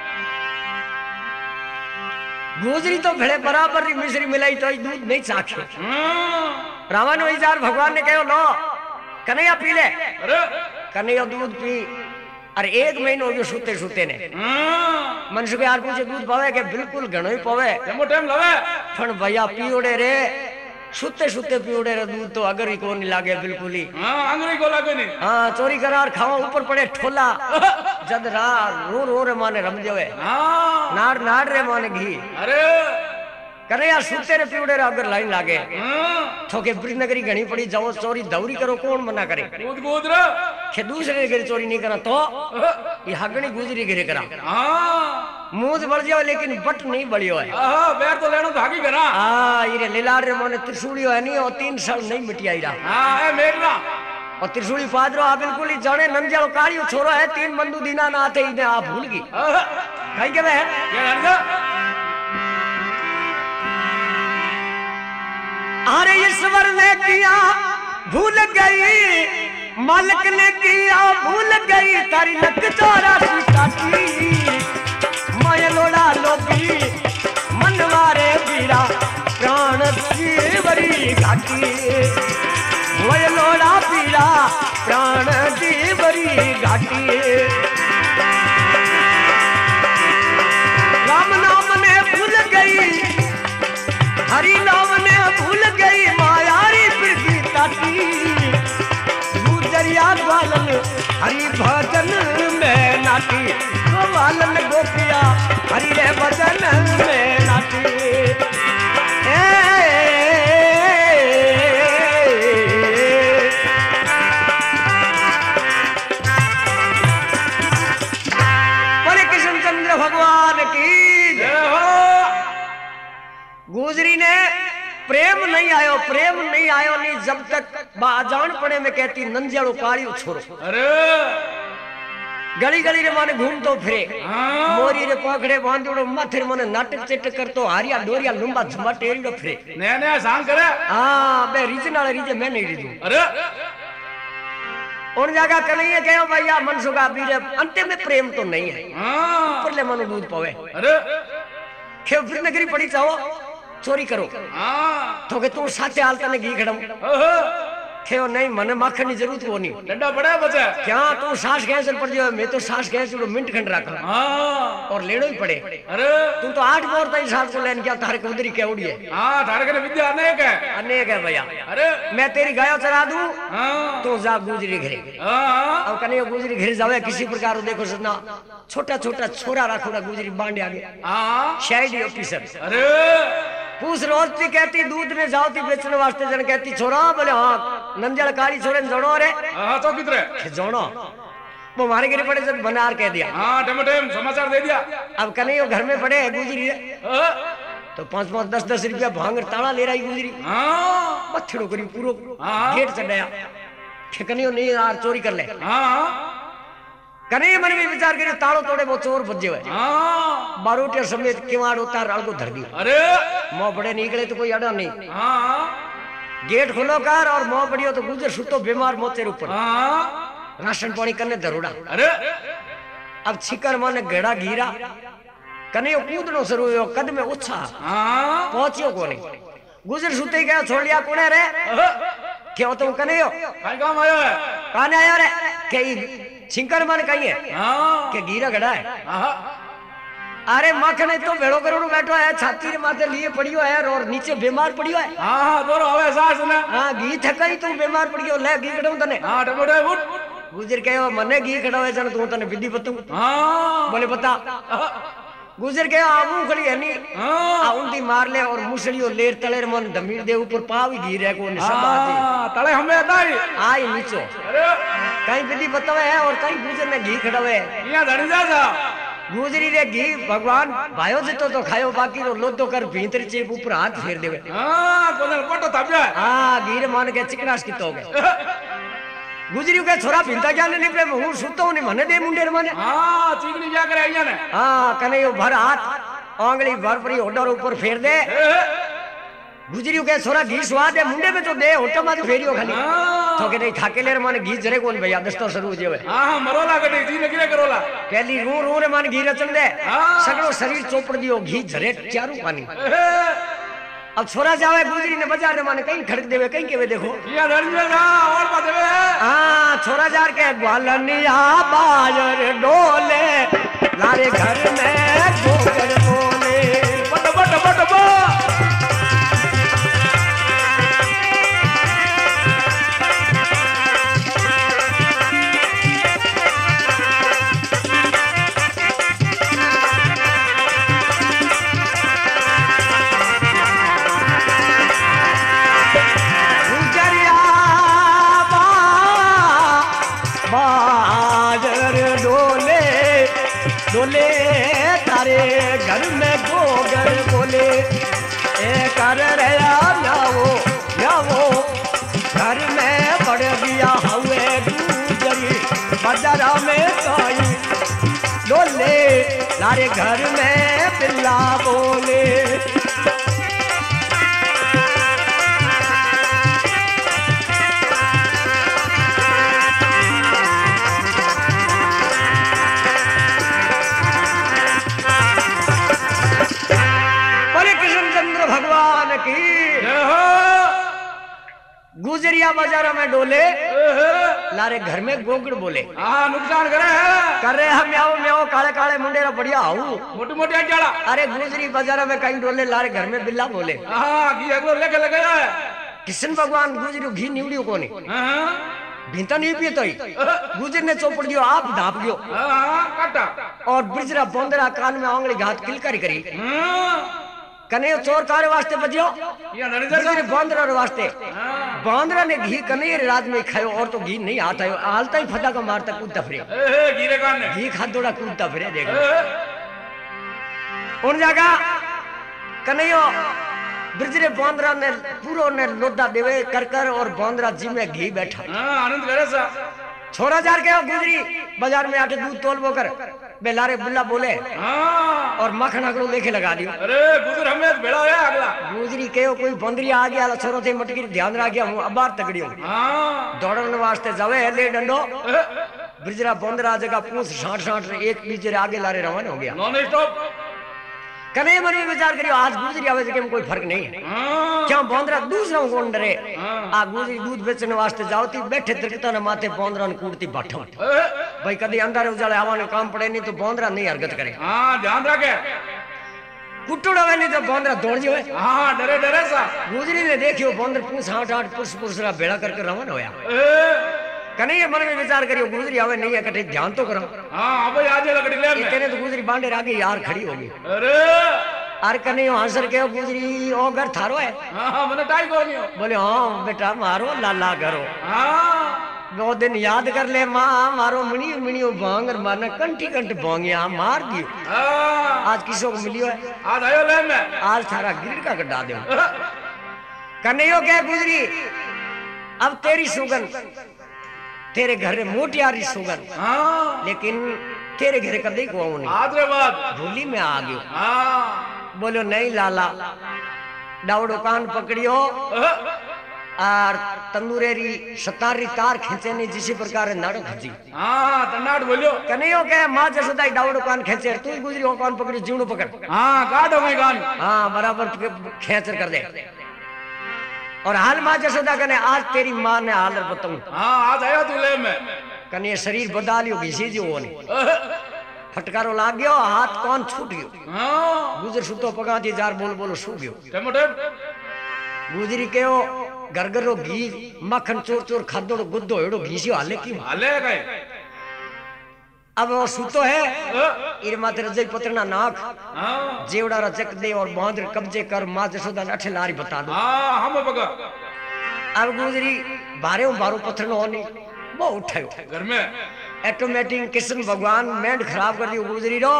A: गुजरी तो भड़े बराबर री मिश्री मिलाई तो दूध नहीं चाखे। रावण विचार भगवान ने कहो लो कन्हैया पी ले। कन्हैया दूध पी और 1 महीनो हो गयो सूते सूते ने। मनुष्य के यार पूछे दूध पावे के बिल्कुल घणो ही पावे
B: टाइम लवे
A: पण भैया पियोड़े रे सूते सूते पियोड़े रे दूध तो अगर ही को नहीं लागे बिल्कुल ही।
B: अंगरी को लागे नहीं।
A: हाँ चोरी करार खाओ ऊपर पड़े ठोला जद रा रो रो रे माने रम जावे नाड़ नाड़ रे माने घी।
B: अरे
A: करे यार सूते रे पियोड़े रे अगर लाइन लागे थोके ब्रिजनगरी घणी पड़ी जाओ चोरी दौरी करो कौन मना करे।
B: कूद कूद रे
A: के दूसरे घरे चोरी नहीं करा तो ये हगणी गुजरी घरे करा। मुंह बढ़ जाओ लेकिन बट नहीं बढ़ियो है।
B: बैर तो लेनो भागी करा।
A: ये लीलार रे मोने त्रिशूलियो है नहीं और 3 साल नहीं मिटिया इरा।
B: ए मेघना
A: और त्रिशूली पादरो आ बिल्कुल ही जाने नंजालो कालियो छोरो है 3 बंदू दीना ना आते इने आप भूल गई कहीं के है
B: क्या जानगा।
A: अरे ईश्वर ने किया भूल गई, मालिक ने किया भूल गई, तारी लक 84 काटी माय लोड़ा लोगी मनवारे बीरा प्राण जीवरी घाटी माय लोड़ा बीरा प्राण जीवरी घाटी। राम नाम ने भूल गई, हरि नाम ने भूल गई, मायारी पृथ्वी ताटी गुजरिया ग्वालन हरि भजन में नाटी ग्वालन गोपिया हरि रे भजन में नाटी। बोले कृष्णचंद्र भगवान की जय हो। गुजरी ने प्रेम नहीं आयो नहीं जब तक बाजान पड़े में कहती नंजियाड़ो कालियो छोरो।
B: अरे
A: गली गली रे माने घूमतो फिरे मोरी रे पकड़े बांधड़ो माथे माने नाटक चिटक करतो हारिया डोरिया लंबा झुमा टेरीड़ो फिरे
B: नया नया सांग करे।
A: हां बे रीजन वाले रीजे मैं नहीं रीजू।
B: अरे
A: उन जगह कन्हैया कहो भैया मनसुखा बीरे अंत में प्रेम तो नहीं है ऊपर ले मनो दूध पावे।
B: अरे
A: खेव फिर नगरी पड़ी चाहो चोरी करो तो के तू साथे हालता ने घी खड़म खेव नहीं मने माखन की जरूरत को नहीं
B: डंडा बड़ा बचा
A: क्या तू सांस कैंसर पड़ जाए मैं तो सांस कैंसर मिनट खंड रखा और लेनो ही पड़े।
B: अरे
A: तू तो 8 बोर तक सांस को लेन क्या तारे को उधरी क्या उड़ी है।
B: हां तारे के विद्या अनेक है भैया।
A: अरे मैं तेरी गायों चरा दूं तो जा गुजरी घरे। अब कने गुजरी घरे जावे किसी प्रकार देखो सजना छोटा छोटा छोरा राखोड़ा गुजरी बांडे आगे शायद ऑफिसर।
B: अरे
A: पूछ रोजती कहती दूध ने जाओती बेचने वास्ते जन कहती छोरा बोले हाँ नंजल काली छोरे जोड़ो रे
B: तो कितने
A: जोड़ो वो मारे गिरे पड़े जब बनार कह दिया।
B: हाँ टम समाचार दे दिया।
A: अब कन्हैया घर में पड़े है गुजरी तो 5-5 10-10 रुपया भांगर ताला ले रही गुजरी मत्थड़ो करी पूरो गेट चढ़ाया कन्हैया नहीं यार चोरी कर ले। कन्हैया मन में विचार करे तालो तोड़े वो चोर बजे हुए बारोटिया समेत किवाड़ उतार आलको धर दी।
B: अरे
A: मोह बड़े निकले तो कोई अड़ा नहीं गेट खोलो कर और मोह बढ़ियो तो गुजर सुतो बीमार मोचेर ऊपर राशन पानी करने धरोड़ा।
B: अरे
A: अब छिकर माने गड़ा घीरा कने कूदनो शुरू हुयो कद में उछा पहुंचियो कोनी गुजर सुते गया छोड़ लिया कोने रे क्यों तुम कने हो
B: कहीं काम आयो है
A: काने आयो रे के छिंकर मन कहीं है
B: हाँ
A: के गिरा गड़ा है
B: हाँ
A: अरे मखने तो भेड़ो करोड़ बैठो है छाती रे माथे लिए पड़ियो है और नीचे बीमार पड़ियो है
B: हाँ दोनों हवे सास ने
A: हाँ घी थकाई तू बीमार पड़ियो ले घी खड़ाऊं तने
B: हाँ टमोटे उठ
A: गुजर कहो मने घी खड़ावे जन तू तने विधि बतूं
B: हाँ
A: बोले बता गुजर के आबू खड़ी है नी
B: हाँ
A: आउंदी मार ले और मुसलियो लेर तलेर मन धमीर दे ऊपर पाव ही गिरे को सब आती
B: हाँ तले हमें नहीं
A: आई नीचो
B: अरे
A: कहीं विधि बतावे है और कहीं गुजर ने घी खड़ावे
B: यहाँ धनी जा सा
A: गुजरी रे घी भगवान भायो जितो तो खायो बाकी रो लोदो कर भीतर चेप ऊपर हाथ फेर देवे
B: हाँ कोने कोटो थप जाए
A: हाँ घी रे मान के चिकनाश कितो हो गए गुजरी के छोरा भिंता क्या ने निकले हूं सुतो ने मने दे मुंडे रे माने
B: हाँ चिकनी क्या करे यहाँ ने
A: हाँ कने यो भर हाथ आंगली भर पड़ी ओडर ऊपर फेर दे गुजरी के छोरा घी स्वाद है मुंडे में तो दे होटल में तो फेरियो खाली तो के नहीं थाके ले रे माने घी जरे कोन भैया दस्तो शुरू जेवे
B: हाँ मरोला कटे जी लगी रे करोला
A: पहली रू रू रे मान घी रचन दे सगळो शरीर चोपड़ दियो घी जरे चारू पानी अब छोरा जावे गुजरी ने बाजार रे माने कहीं खड़क देवे कहीं केवे देखो
B: यहाँ धनी जा और बात है
A: हाँ छोरा जार के ग्वालनिया बाजार डोले लारे घर में गोबर बोले
B: बट बट बट बट
A: डोले तारे घर में गोगर बोले ए कर रहा न्यावो घर में पड़ गया हुए गुजरी बाजार में काई डोले तारे घर में पिल्ला बोले भगवान की गुजरिया बाजार में डोले लारे घर में गोगड़ बोले
B: हाँ नुकसान
A: कर रहे हम म्याओ म्याओ काले काले मुंडे रा बढ़िया हूँ
B: मोटी मोटी अजाड़ा
A: अरे गुजरी बाजार में कहीं डोले लारे घर में बिल्ला बोले
B: हाँ घी अगलो लेके लगे
A: किशन भगवान गुजरी घी निवड़ियो कोनी भीता नहीं पिए तो गुजर ने चौपड़ दियो आप धाप दियो
B: काटा
A: और ब्रिजरा बंदरा कान में आंगली घात किलकारी करी कने चोर कारे वास्ते बजियो गुजरी बांदरा रे वास्ते बांदरा ने घी कने रात में खायो और तो घी नहीं आता है हालता ही फटा का मारता कूदता फिरे घी खादोड़ा कूदता फिरे देखो उन जगह कन्हैयो ब्रिजरे बांदरा ने पूरो ने लोदा देवे कर कर और बांदरा जी में घी बैठा
B: आनंद करे सा
A: छोरा जार के गुजरी बाजार में आके दूध तोल बोकर बेलारे बुल्ला बोले और मखन अगलो लेके लगा दियो
B: अरे गुजर हमें भेड़ा होया अगला
A: गुजरी के कोई बंदरी आ गया छोरो थे मटकी ध्यान रख गया हूं अबार तगड़ियो दौड़न वास्ते जावे ले डंडो ब्रिजरा बंदरा जगह पूछ साठ साठ एक बीजे आगे लारे रवाना हो गया
B: नॉन स्टॉप
A: कने मन में विचार करियो आज गुजरी आवे जगह में कोई फर्क नहीं है क्या बंदरा दूसरा कौन डरे आ गुजरी दूध बेचने वास्ते जाओती बैठे तिरकता न माथे बंदरा ने कूटती बाठो भाई कभी अंधारे उजाले आवाने काम पड़े नहीं तो बंदरा नहीं हरकत करे
B: ध्यान रखे
A: कुटुड़ा नहीं तो बंदरा दौड़ जाए
B: डरे डरे सा
A: गुजरी ने देखियो बंदर पूछ आठ आठ पुरुष पुरुष का बेड़ा करके रवाना होया कन्हैया मन में विचार करियो गुजरी आवे नहीं है कटे ध्यान तो करो
B: अबे आज लकड़ी ले
A: इतने तो गुजरी बांडे आगे यार खड़ी होगी
B: अरे
A: अरे कन्हैया आंसर के गुजरी ओ घर थारो है
B: मने टाई कोनी हो
A: बोले हां बेटा मारो लाला करो वो दिन याद कर ले मां मारो मणियो मणियो भांगर मारना कंठी कंठ भांगिया मार दियो आज किसो को मिलियो है
B: आज आयो ले मैं
A: आज थारा गिर का कटा दे कन्हैया क्या गुजरी अब तेरी सुगन तेरे घर में मोटियारी सुगन लेकिन तेरे घर कभी को नहीं
B: आदरे बात
A: भूली में आ गयो बोलो नहीं लाला डावड़ो कान पकड़ियो और तंदूरेरी सतारी तार खींचे नहीं जिसी प्रकार नाड़ो खींची
B: तन्नाट बोलियो
A: कन्हैया के मां जसदाई डावड़ो कान खींचे तू गुजरी कान पकड़ी जीवड़ो पकड़
B: काटो मैं कान
A: बराबर खेचर कर दे और हाल मां जसोदा कने आज तेरी मां ने हाल बताऊं।
B: हाँ आज आया तू ले में
A: कने शरीर बदा लियो घिसी जो ने फटकारो लाग गयो हाथ कौन छूट गयो।
B: हाँ
A: गुजर सुतो पगा थी जार बोल बोलो सू गयो।
B: टमाटर
A: गुजरी कयो गरगरो घी मक्खन चोर चोर खादो गुद्दो एड़ो घीसियो हाले की
B: हाले गए
A: अब वो सुतो है इर माते रजई पत्रना नाक
B: हाँ
A: जेवड़ा रचक दे और बांध कब्जे कर मां जसोदा ने अठे लारी बता दो।
B: हाँ हम पका
A: अब गुजरी बारे बारो पत्थर न होनी वो उठायो
B: घर में
A: ऑटोमेटिक किशन भगवान मेंढ खराब कर दियो गुजरी रो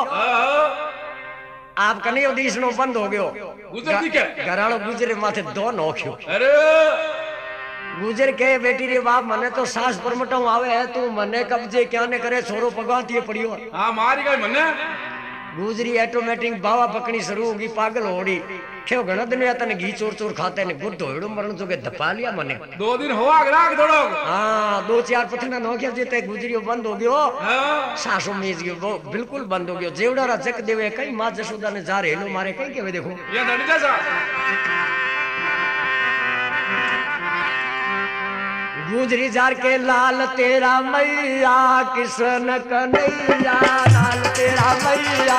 A: आप कने उदीस नो बंद हो गयो
B: गुजर दी क्या
A: घराणो गुजरे माथे दो नोख्यो
B: अरे
A: गुजर के बेटी रे बाप मने तो सास परमटाऊ आवे है तू मने कब्जे क्या ने करे छोरो पगाती पड़ियो।
B: हाँ मारी गई मने
A: गुजरी ऑटोमेटिक बावा पकड़ी शुरू होगी पागल होड़ी क्यों घना दिन या तने घी चोर चोर खाते ने गुद होड़ो मरण जो के धपा लिया मने
B: 2 दिन हुआ राख दौड़ो।
A: हाँ 2-4 पथना नोकिया जेते गुजरियो बंद हो गयो
B: हाँ
A: सासो मीज गयो वो बिल्कुल बंद हो गयो जेवड़ा रा जक देवे कई मां जसोदा ने जा हेलो मारे कई के देखो
B: ये डर जैसा
A: गुजरी जार के लाल तेरा मैया किशन कन्हैया लाल तेरा मैया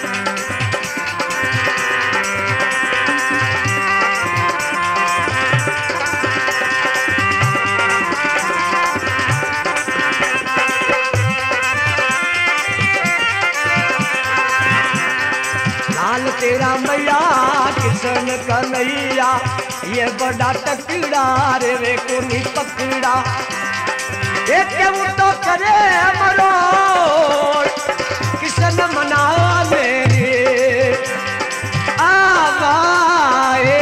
A: लाल तेरा मैया किशन कन्हैया ये बड़ा टकड़ा रे वे को नहीं पकड़ा एक वो तो करे मरो किशन मना मेरे आवाए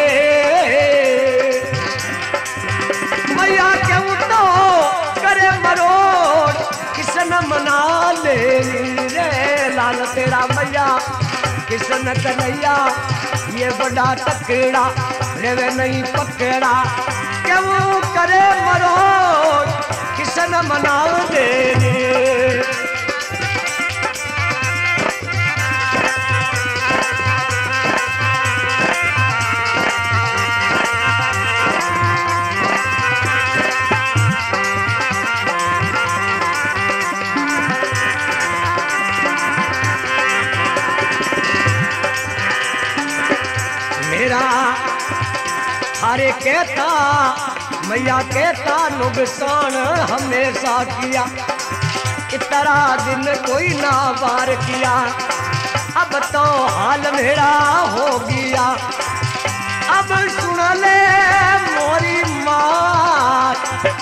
A: मैया के वो तो करे मरो किशन मना ले रे लाल तेरा मैया किशन कन्हैया ये बड़ा तकड़ा रे नहीं पकड़ा क्यों करे मरो किशन मना दे मेरा अरे कहता मैया कहता नुकसान हमेशा किया इतना दिन कोई ना बार किया अब तो हाल मेरा हो गया अब सुन ले मोरी माँ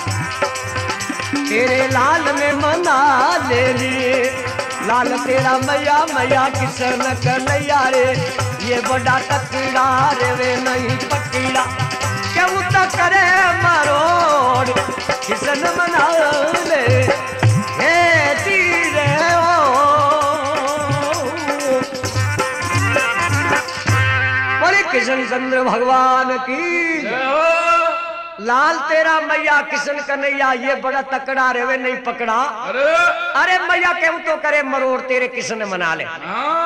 A: तेरे लाल में मना ले लिए लाल तेरा मैया मैया किशन कन्हैया रे ये बड़ा तकड़ा रे वे नहीं पकड़ा क्यों तो करे मारो किशन मना ले हे तीरे बोले किशन चंद्र भगवान की लाल तेरा मैया किशन कन्हैया ये बड़ा तकड़ा रे वे नहीं पकड़ा अरे मैया क्यों तो करे मरोड़ तेरे किशन मना ले।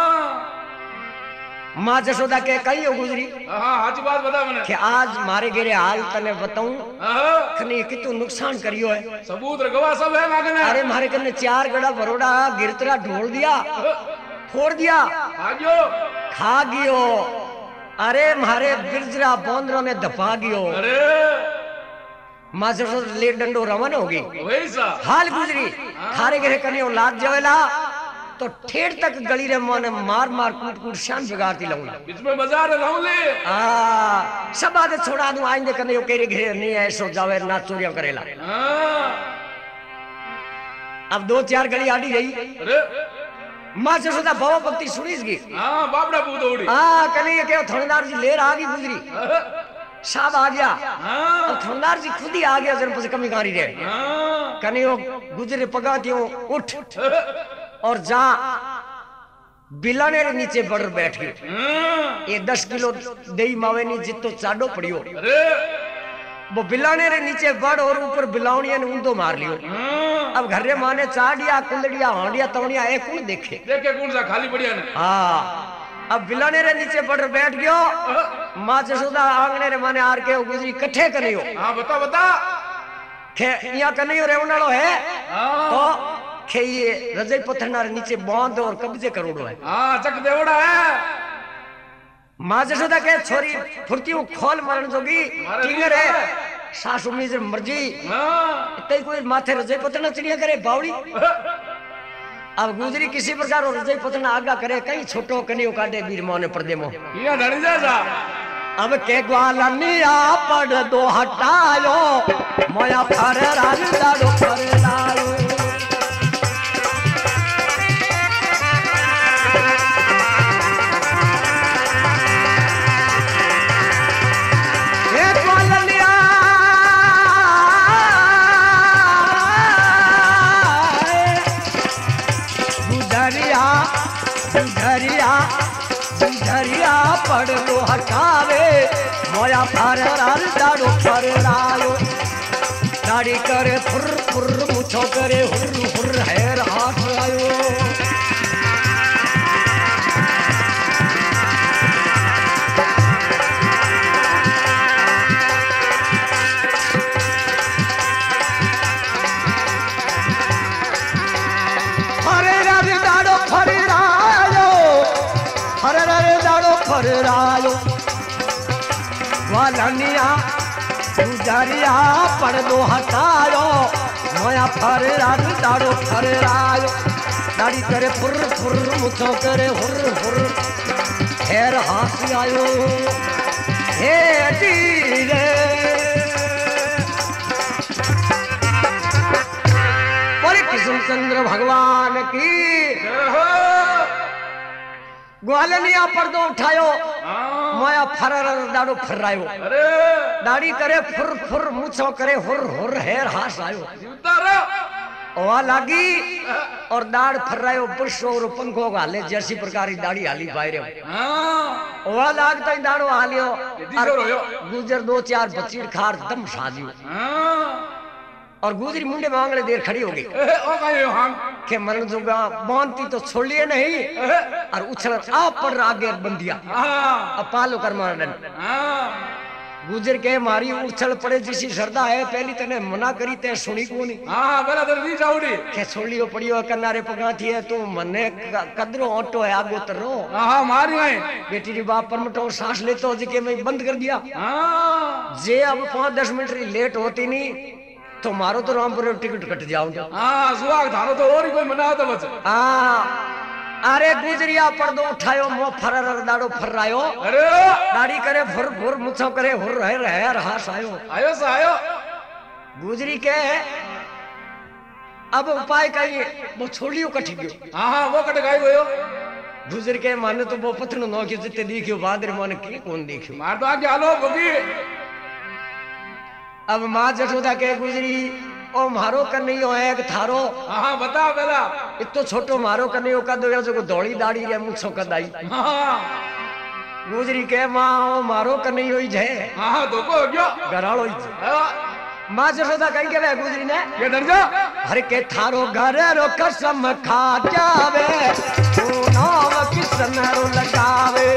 A: मां जसोदा के कही हो गुजरी
B: हाँ बात बता मैंने
A: कि आज मारे गिरे हाल तने बताऊं कने कितु नुकसान करियो है
B: सबूत गवाह सब है मांगने
A: अरे मारे कने 4 गड़ा बरोड़ा गिरतरा ढोल दिया फोड़ दिया खा गियो अरे मारे बिरजरा बोंदरा में दफा गियो
B: अरे
A: मां जसोदा ले डंडो रवाना होगी
B: वैसा
A: हाल गुजरी खारे गिरे कने लाद जावेला तो ठेठ तक गली रे माने मार मार कूट कूट शान बिगाड़ती लाऊंगा
B: इसमें बाजार लाऊं ले
A: सब बात छोड़ा दूं आइंदे कने यो केरे घेर नहीं ऐसो जावे ना चोरियां करेला। अब 2-4 गली आड़ी रही
B: अरे
A: मां जसोदा बाबा भक्ति सुनीस गी
B: बापड़ा बूद उड़ी
A: कने के थानेदार जी लेर आ गई गुजरी साहब आ गया और थानेदार जी खुद ही आ गया जन पसे कमी कारी रे कने यो गुजरे पगातियों उठ और जा बिलाने रे नीचे बढ़ बैठ गई ये 10 किलो दही मावे नी जितो चाडो पड़ियो वो बिलाने रे नीचे बढ़ और ऊपर बिलावनिया ने ऊंधो मार लियो। अब घर रे माने चाडिया कुंदड़िया हांडिया तवड़िया एक कौन देखे
B: कौन सा खाली बढ़िया ने
A: अब बिलाने रे नीचे पड़ बैठ गयो माँ जसोदा आंगने रे माने आर के गुजरी कट्ठे करियो
B: हाँ बता बता
A: खे यहाँ कन्हैयो रेवनालो है
B: हाँ
A: तो खे ये रजई पत्थर रे नीचे बांध और कब्जे करोड़ो है
B: हाँ चक देवड़ा है
A: माँ जसोदा के छोरी फुर्तियों खोल मारन जोगी टिंगर है सासू में जे मर्जी
B: हाँ
A: इतने कोई माथे रजई पत्थर ना चिड़िया करे बावड़ी अब गुजरी किसी प्रकार और रजई पत्थर ना आगा करे कहीं छोटो कनियो काटे वीर मोने पर्दे मो
B: ये धड़ी जा
A: अब के ग्वालनिया पड़ दो हटायो मोया फर राज दाड़ो फर लायो ये ग्वालनिया गुजरिया गुजरिया गुजरिया पड़ दो हटावे मोया फर राज दाड़ो फर लायो दाढ़ी करे फुर फुर मुछो करे हुर हुर हैर हाथ आयो हरे राज दाड़ो फर लायो हरे राज दाड़ो फर लायो वालनिया गुजरिया पड़ दो हटायो मोया फर राज दाड़ो फर आयो दाढ़ी करे फुर फुर मुछो करे हुर हुर हेर हाथ आयो हे धीरे बोले कृष्णचंद्र भगवान की
B: जय हो
A: ग्वालनिया पर्दो उठायो
B: हाँ
A: मोया फर दाड़ो फर्रायो
B: अरे
A: दाढ़ी करे फुर फुर मुछो करे हुर हुर हेर हास आयो
B: जीवता रहो
A: ओवा लागी और दाढ़ फर्रायो बुश और पंखो गाले जैसी प्रकार की दाढ़ी हाली बाहर
B: हाँ
A: ओवा लागता ही दाड़ो हालियो
B: दिशो रोयो
A: गुजर दो चार बच्ची खार दम साजियो
B: हाँ
A: और गुजरी मुंडे मांगले देर खड़ी हो गई
B: ओ कहियो हम
A: के मरण जोगा बांधती तो छोड़िए नहीं और उछल आप पर आगे बंदिया
B: हाँ
A: अब पालो कर मारन
B: हाँ
A: गुजर के मारी उछल पड़े जिसी श्रद्धा है पहली तने मना करी ते सुनी को नहीं
B: हाँ बड़ा दर दी जाउडी
A: के छोड़ियो पड़ियो कन्नारे पगाथी है तू मने कदरो ऑटो है आगो तरो
B: हाँ मारी गए
A: बेटी री बाप परमटो सांस लेतो जी के मैं बंद कर दिया
B: हाँ
A: जे अब 5-10 मिनट री लेट होती नहीं तो मारो तो रामपुर टिकट कट जाऊंगा
B: हाँ सुहाग थानो तो और ही कोई मना तो बच
A: अरे गुजरिया पर्दो उठायो मो फर दाड़ो फर्रायो
B: अरे
A: दाढ़ी करे फुर फुर मुछो करे हुर है हास आयो
B: आयो सा आयो
A: गुजरी के अब उपाय कहीं वो छोड़ियो कठी गयो
B: हाँ हाँ वो कट गाई गयो
A: गुजर के माने तो वो पत्थर नो के जिते देखियो बादर माने के कौन देखियो
B: मार तो आगे आलो भोगी
A: अब माँ जसोदा के गुजरी ओ मारो कन्हैयो है एक थारो
B: हाँ हाँ बता पहला
A: इतो छोटो मारो कन्हैयो का दो जो दौड़ी दाढ़ी रे मुछो कदाई
B: हाँ
A: गुजरी के माँ ओ मारो कन्हैयो ही जे
B: हाँ हाँ धोखो हो गयो
A: घरालो ही जे
B: हाँ,
A: माँ जसोदा कहीं के वे गुजरी ने
B: ये डर जा
A: हर के थारो घर रो कसम खा जावे तू नाम किसन रो लगावे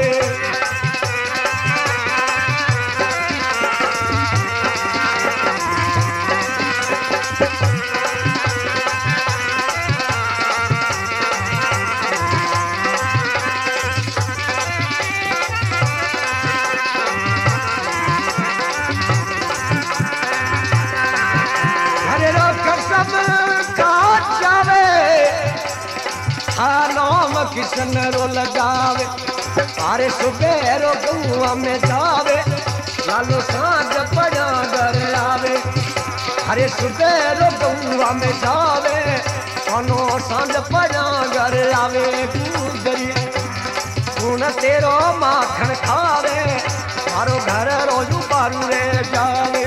A: नाम किसन रो लगावे अरे सुबह रो गौआ में जावे लालो सांझ पड़ा घर आवे अरे सुबह रो गौआ में जावे अनो सांझ पड़ा घर आवे गुजरी सुन तेरो माखन खावे मारो घर रोजू पारू रे जावे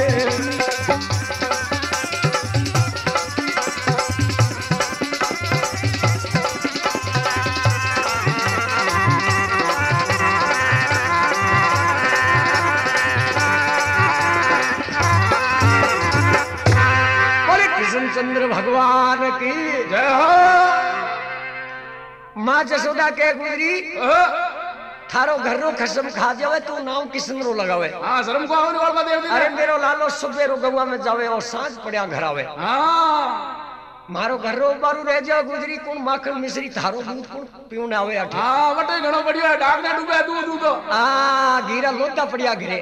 A: चंद्र भगवान की
B: जय हो
A: माँ जसोदा के गुजरी थारो घर रो खसम खा जावे तू नाम किसन रो लगावे।
B: हाँ शर्म को आवने वाला देव दी
A: अरे मेरो लालो सुबह रो गवा में जावे और सांझ पड़िया घर आवे।
B: हाँ
A: मारो घर रो बारू रह जाओ गुजरी कौन माखन मिश्री थारो दूध कौन पीवन आवे अठे।
B: हाँ वटे घणो बढ़िया है डाक ने डूबे दूध दूध तो
A: घीरा लोटा पड़िया घरे।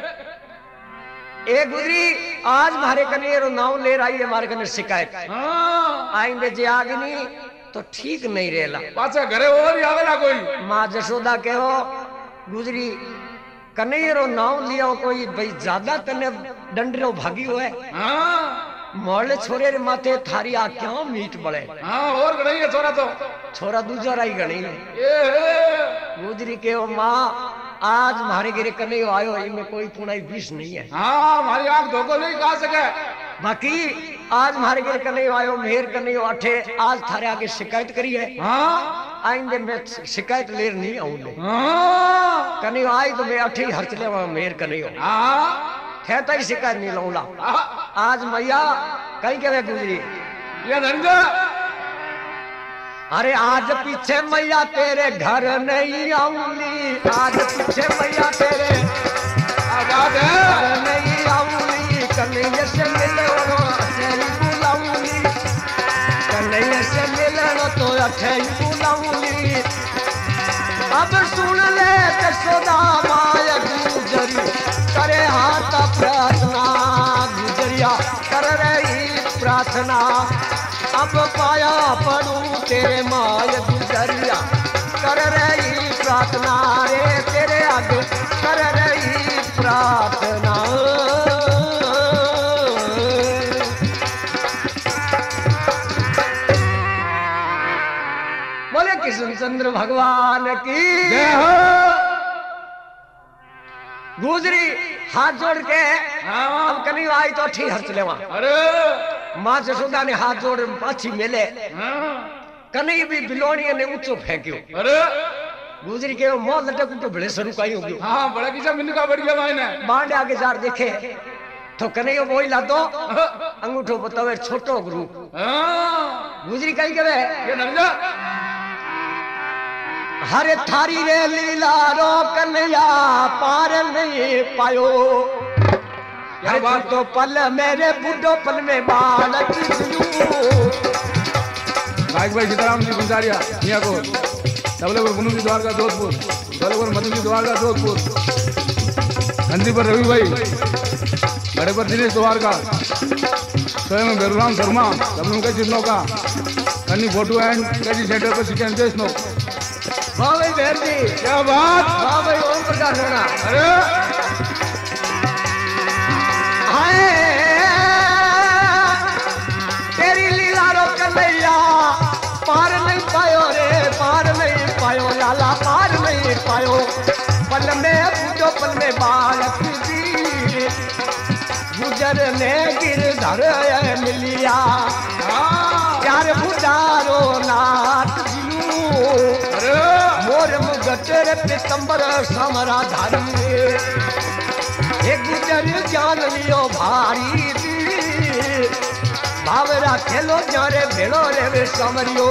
A: ए गुजरी आज मारे कने रो नाम ले रही है मारे कने शिकायत।
B: हाँ
A: आइंदे जे आगनी तो ठीक नहीं रहेला।
B: पाछा घरे और ही आवेला कोई।
A: माँ जसोदा कहो गुजरी कन्हैया नाम लिया कोई भाई ज्यादा तने डंडरो भागी हुए।
B: हाँ
A: मोहल्ले छोरे रे माथे थारी आ क्यों मीट बड़े।
B: हाँ और गणई है छोरा तो
A: छोरा दूजा राई गणी है।
B: ए
A: गुजरी कहो माँ आज मारे गिरे कन्हैया आयो इनमें कोई पुनाई बीस नहीं है।
B: हाँ हमारी आंख धोखो नहीं खा सके।
A: बाकी आज मारे गिरे कन्हैया आयो मेहर कन्हैया अठे आज थारे आगे शिकायत करी है।
B: हाँ
A: आइंदे मैं शिकायत लेर नहीं आऊंगे।
B: हाँ
A: कन्हैया आई तो मैं अठे ही हर्च ले मेहर कन्हैया
B: हाँ
A: कहता ही शिकायत नहीं लाऊंगा।
B: हाँ
A: आज मैया कहीं के वे गुजरी
B: ये धंधा
A: अरे आज पीछे मैया तेरे घर नहीं आऊंगी। आज पीछे मैया तेरे
B: आजाद है
A: घर नहीं आऊंगी। कन्हैया से मिलना तेरी बुलाऊंगी। कन्हैया से मिलना तो अठे ही बुलाऊंगी। अब सुन ले जसोदा माया गुजरी करे हाथ प्रार्थना। गुजरिया कर रही प्रार्थना अब पाया पड़ू तेरे माया गुजरिया कर रही प्रार्थना रे तेरे आगे कर रही प्रार्थना। बोले कृष्णचंद्र भगवान की
B: जय हो।
A: गुजरी हाथ जोड़ के
B: हाँ
A: अब कन्हैया आई तो ठीक हर्च लेवा।
B: अरे
A: माँ जसोदा ने हाथ जोड़ पाछी मेले
B: हाँ
A: कन्हैया भी बिलोणी ने ऊंचो फेंक्यो।
B: अरे
A: गुजरी के मौत लटक तो बड़े सरू काई होगी।
B: हाँ बड़ा किसा मिन का बढ़िया मायने
A: बांड आगे जार देखे तो कन्हैया बोई ला दो अंगूठो बतावे छोटो गुरु।
B: हाँ
A: गुजरी कहीं के वे
B: ये धंधा
A: हरे थारी रे लीला रो कन्हैया पार नहीं पायो।
B: क्या बात
A: तो पल मेरे बुढ़ो पल में बालक
B: गायक भाई सीताराम जी गुंजारिया मियाँ को तबलेपुर गुनु जी द्वारका जोधपुर तबलेपुर मधु जी द्वारका जोधपुर हंदी पर रवि भाई बड़े पर दिनेश द्वारका स्वयं बेरुराम शर्मा तबलू के चिन्हों का कन्नी फोटो एंड कैसी सेंटर पर सिटी देश नो
A: वाह भाई बहन जी
B: क्या बात
A: वाह भाई ओम प्रकाश राणा।
B: अरे
A: हाय तेरी लीला रो कन्हैया पार नहीं पायो रे पार नहीं पायो लाला पार नहीं पायो। पल में बूढ़ो पल में बालक जी गुजरने गिरधर मिलिया। प्यार बुझारो नाथ जियो
B: अरे
A: मोर मुगट रे पितंबर समरा धारी एक गुजर जान लियो भारी दी भावरा खेलो जारे भेड़ो रे समरियो।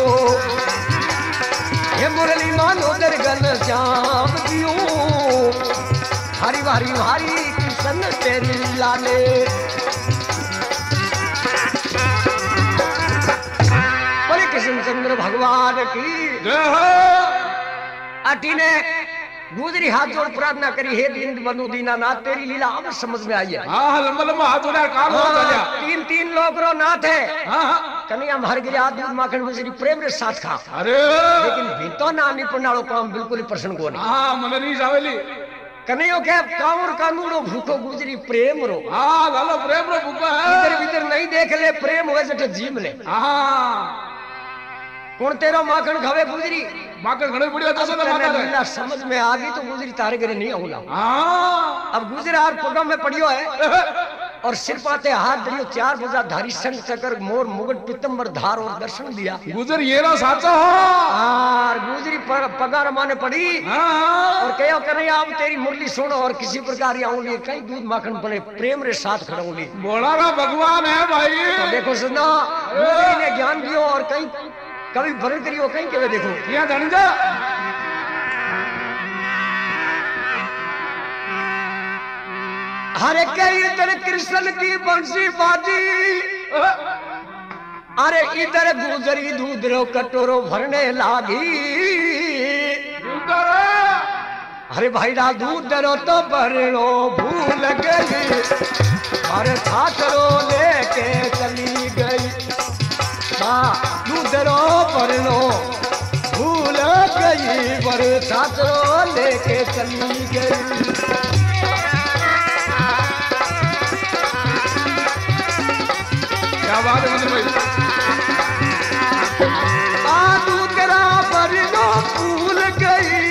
A: ये मुरली मानो दरगन श्याम दियो हरी भारी भारी कृष्ण तेरी लाले। बोले कृष्णचंद्र भगवान की
B: जय हो।
A: अटी ने गुजरी हाथ जोड़ प्रार्थना करी हे दीन बंधु दीनानाथ तेरी लीला अब समझ में आई है।
B: हाँ लंबा लंबा हाथ जोड़ा काम हो गया।
A: तीन तीन लोग रो नाथ है।
B: हाँ हाँ
A: कन्हैया मर गया दूध माखन मिश्री प्रेम रे साथ खा
B: अरे
A: लेकिन भीतो ना नहीं पड़नाड़ो काम बिल्कुल ही प्रसन्न को नहीं।
B: हाँ मन नहीं सावेली
A: कन्हैया के कांवर कानूनो भूखो गुजरी प्रेम रो।
B: हाँ लालो प्रेम रो भूखा है
A: इधर भीतर नहीं देख ले प्रेम हो जटे जीम ले।
B: हाँ
A: कौन तेरा माखन खावे गुजरी
B: माकर घणे बढ़िया तो सदा माता है।
A: लीला समझ में आ गई तो गुजरी तारे घरे नहीं आऊंगा।
B: हाँ
A: अब गुजरार पगम में पड़ियो है और सिर पाते हाथ धरियो चार भुजा धारी संग चकर मोर मुगट पितंबर धार और दर्शन दिया।
B: गुजर ये ना साचा हो।
A: और गुजरी पगार माने पड़ी
B: हाँ
A: और कहो कन्हैया अब तेरी मुरली सुनो और किसी प्रकार आऊंगी कहीं दूध माखन बने प्रेम रे साथ खड़ाऊंगी।
B: बोला का भगवान है भाई।
A: तो देखो सुना गुजरी ने ज्ञान दियो और कहीं कभी भरण करियो कहीं के देखो
B: यहाँ धनजा
A: हरे के इधर कृष्ण की बंसी बाजी, अरे इधर गुजरी दूध रो कटोरो भरने लागी। अरे भाई रा दूध रो तो भरनो भूल गई, अरे छाछरो लेके चली गई। दूध रो भरनो भूल गई, वर छाछरो लेके चली गई।
B: क्या बात है मंदिर भाई।
A: दूध रा भरनो भूल गई,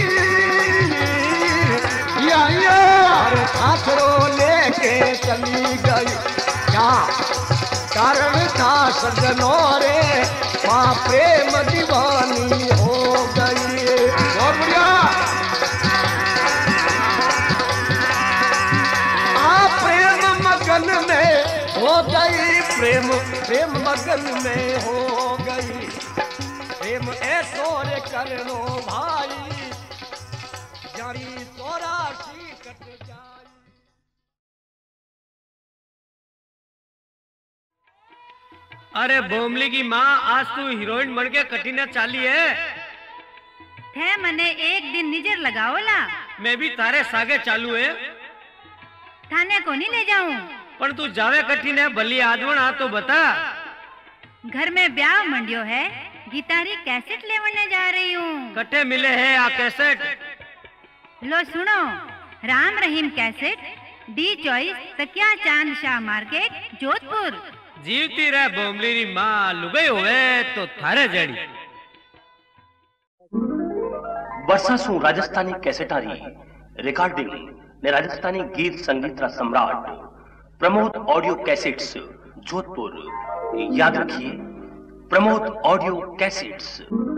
A: अरे छाछरो लेके चली गई। क्या कारण था सजनों रे, माँ प्रेम दीवानी हो गई।
B: बहुत बढ़िया।
A: प्रेम मगन में हो गई, प्रेम प्रेम मगन में हो गई। प्रेम ऐसो रे करनो भाई, जारी सोरासी कट जाए।
C: अरे बोमली की माँ, आज तू हीरोइन बन के कटीना चाली है।
D: थे मने एक दिन निजर लगाओला।
C: मैं भी तारे सागे चालू है।
D: थाने को नहीं ले जाऊं।
C: पर तू जावे कटीने भली आदमन आ तो बता।
D: घर में ब्याह मंडियो है, गिटारी कैसेट लेवने जा रही हूँ।
C: कटे मिले है आ कैसेट।
D: लो सुनो, Ram Rahim cassette, the choice, Takiya Chand Shah market, Jodhpur.
C: जीवती रह बोमली री माँ, लुगाई होवे तो थारे जड़ी।
E: वर्षासु राजस्थानी कैसेटारी रिकॉर्डिंग ने राजस्थानी गीत संगीत रा सम्राट प्रमोद ऑडियो कैसेट्स जोधपुर। याद रखिए, प्रमोद ऑडियो कैसेट्स।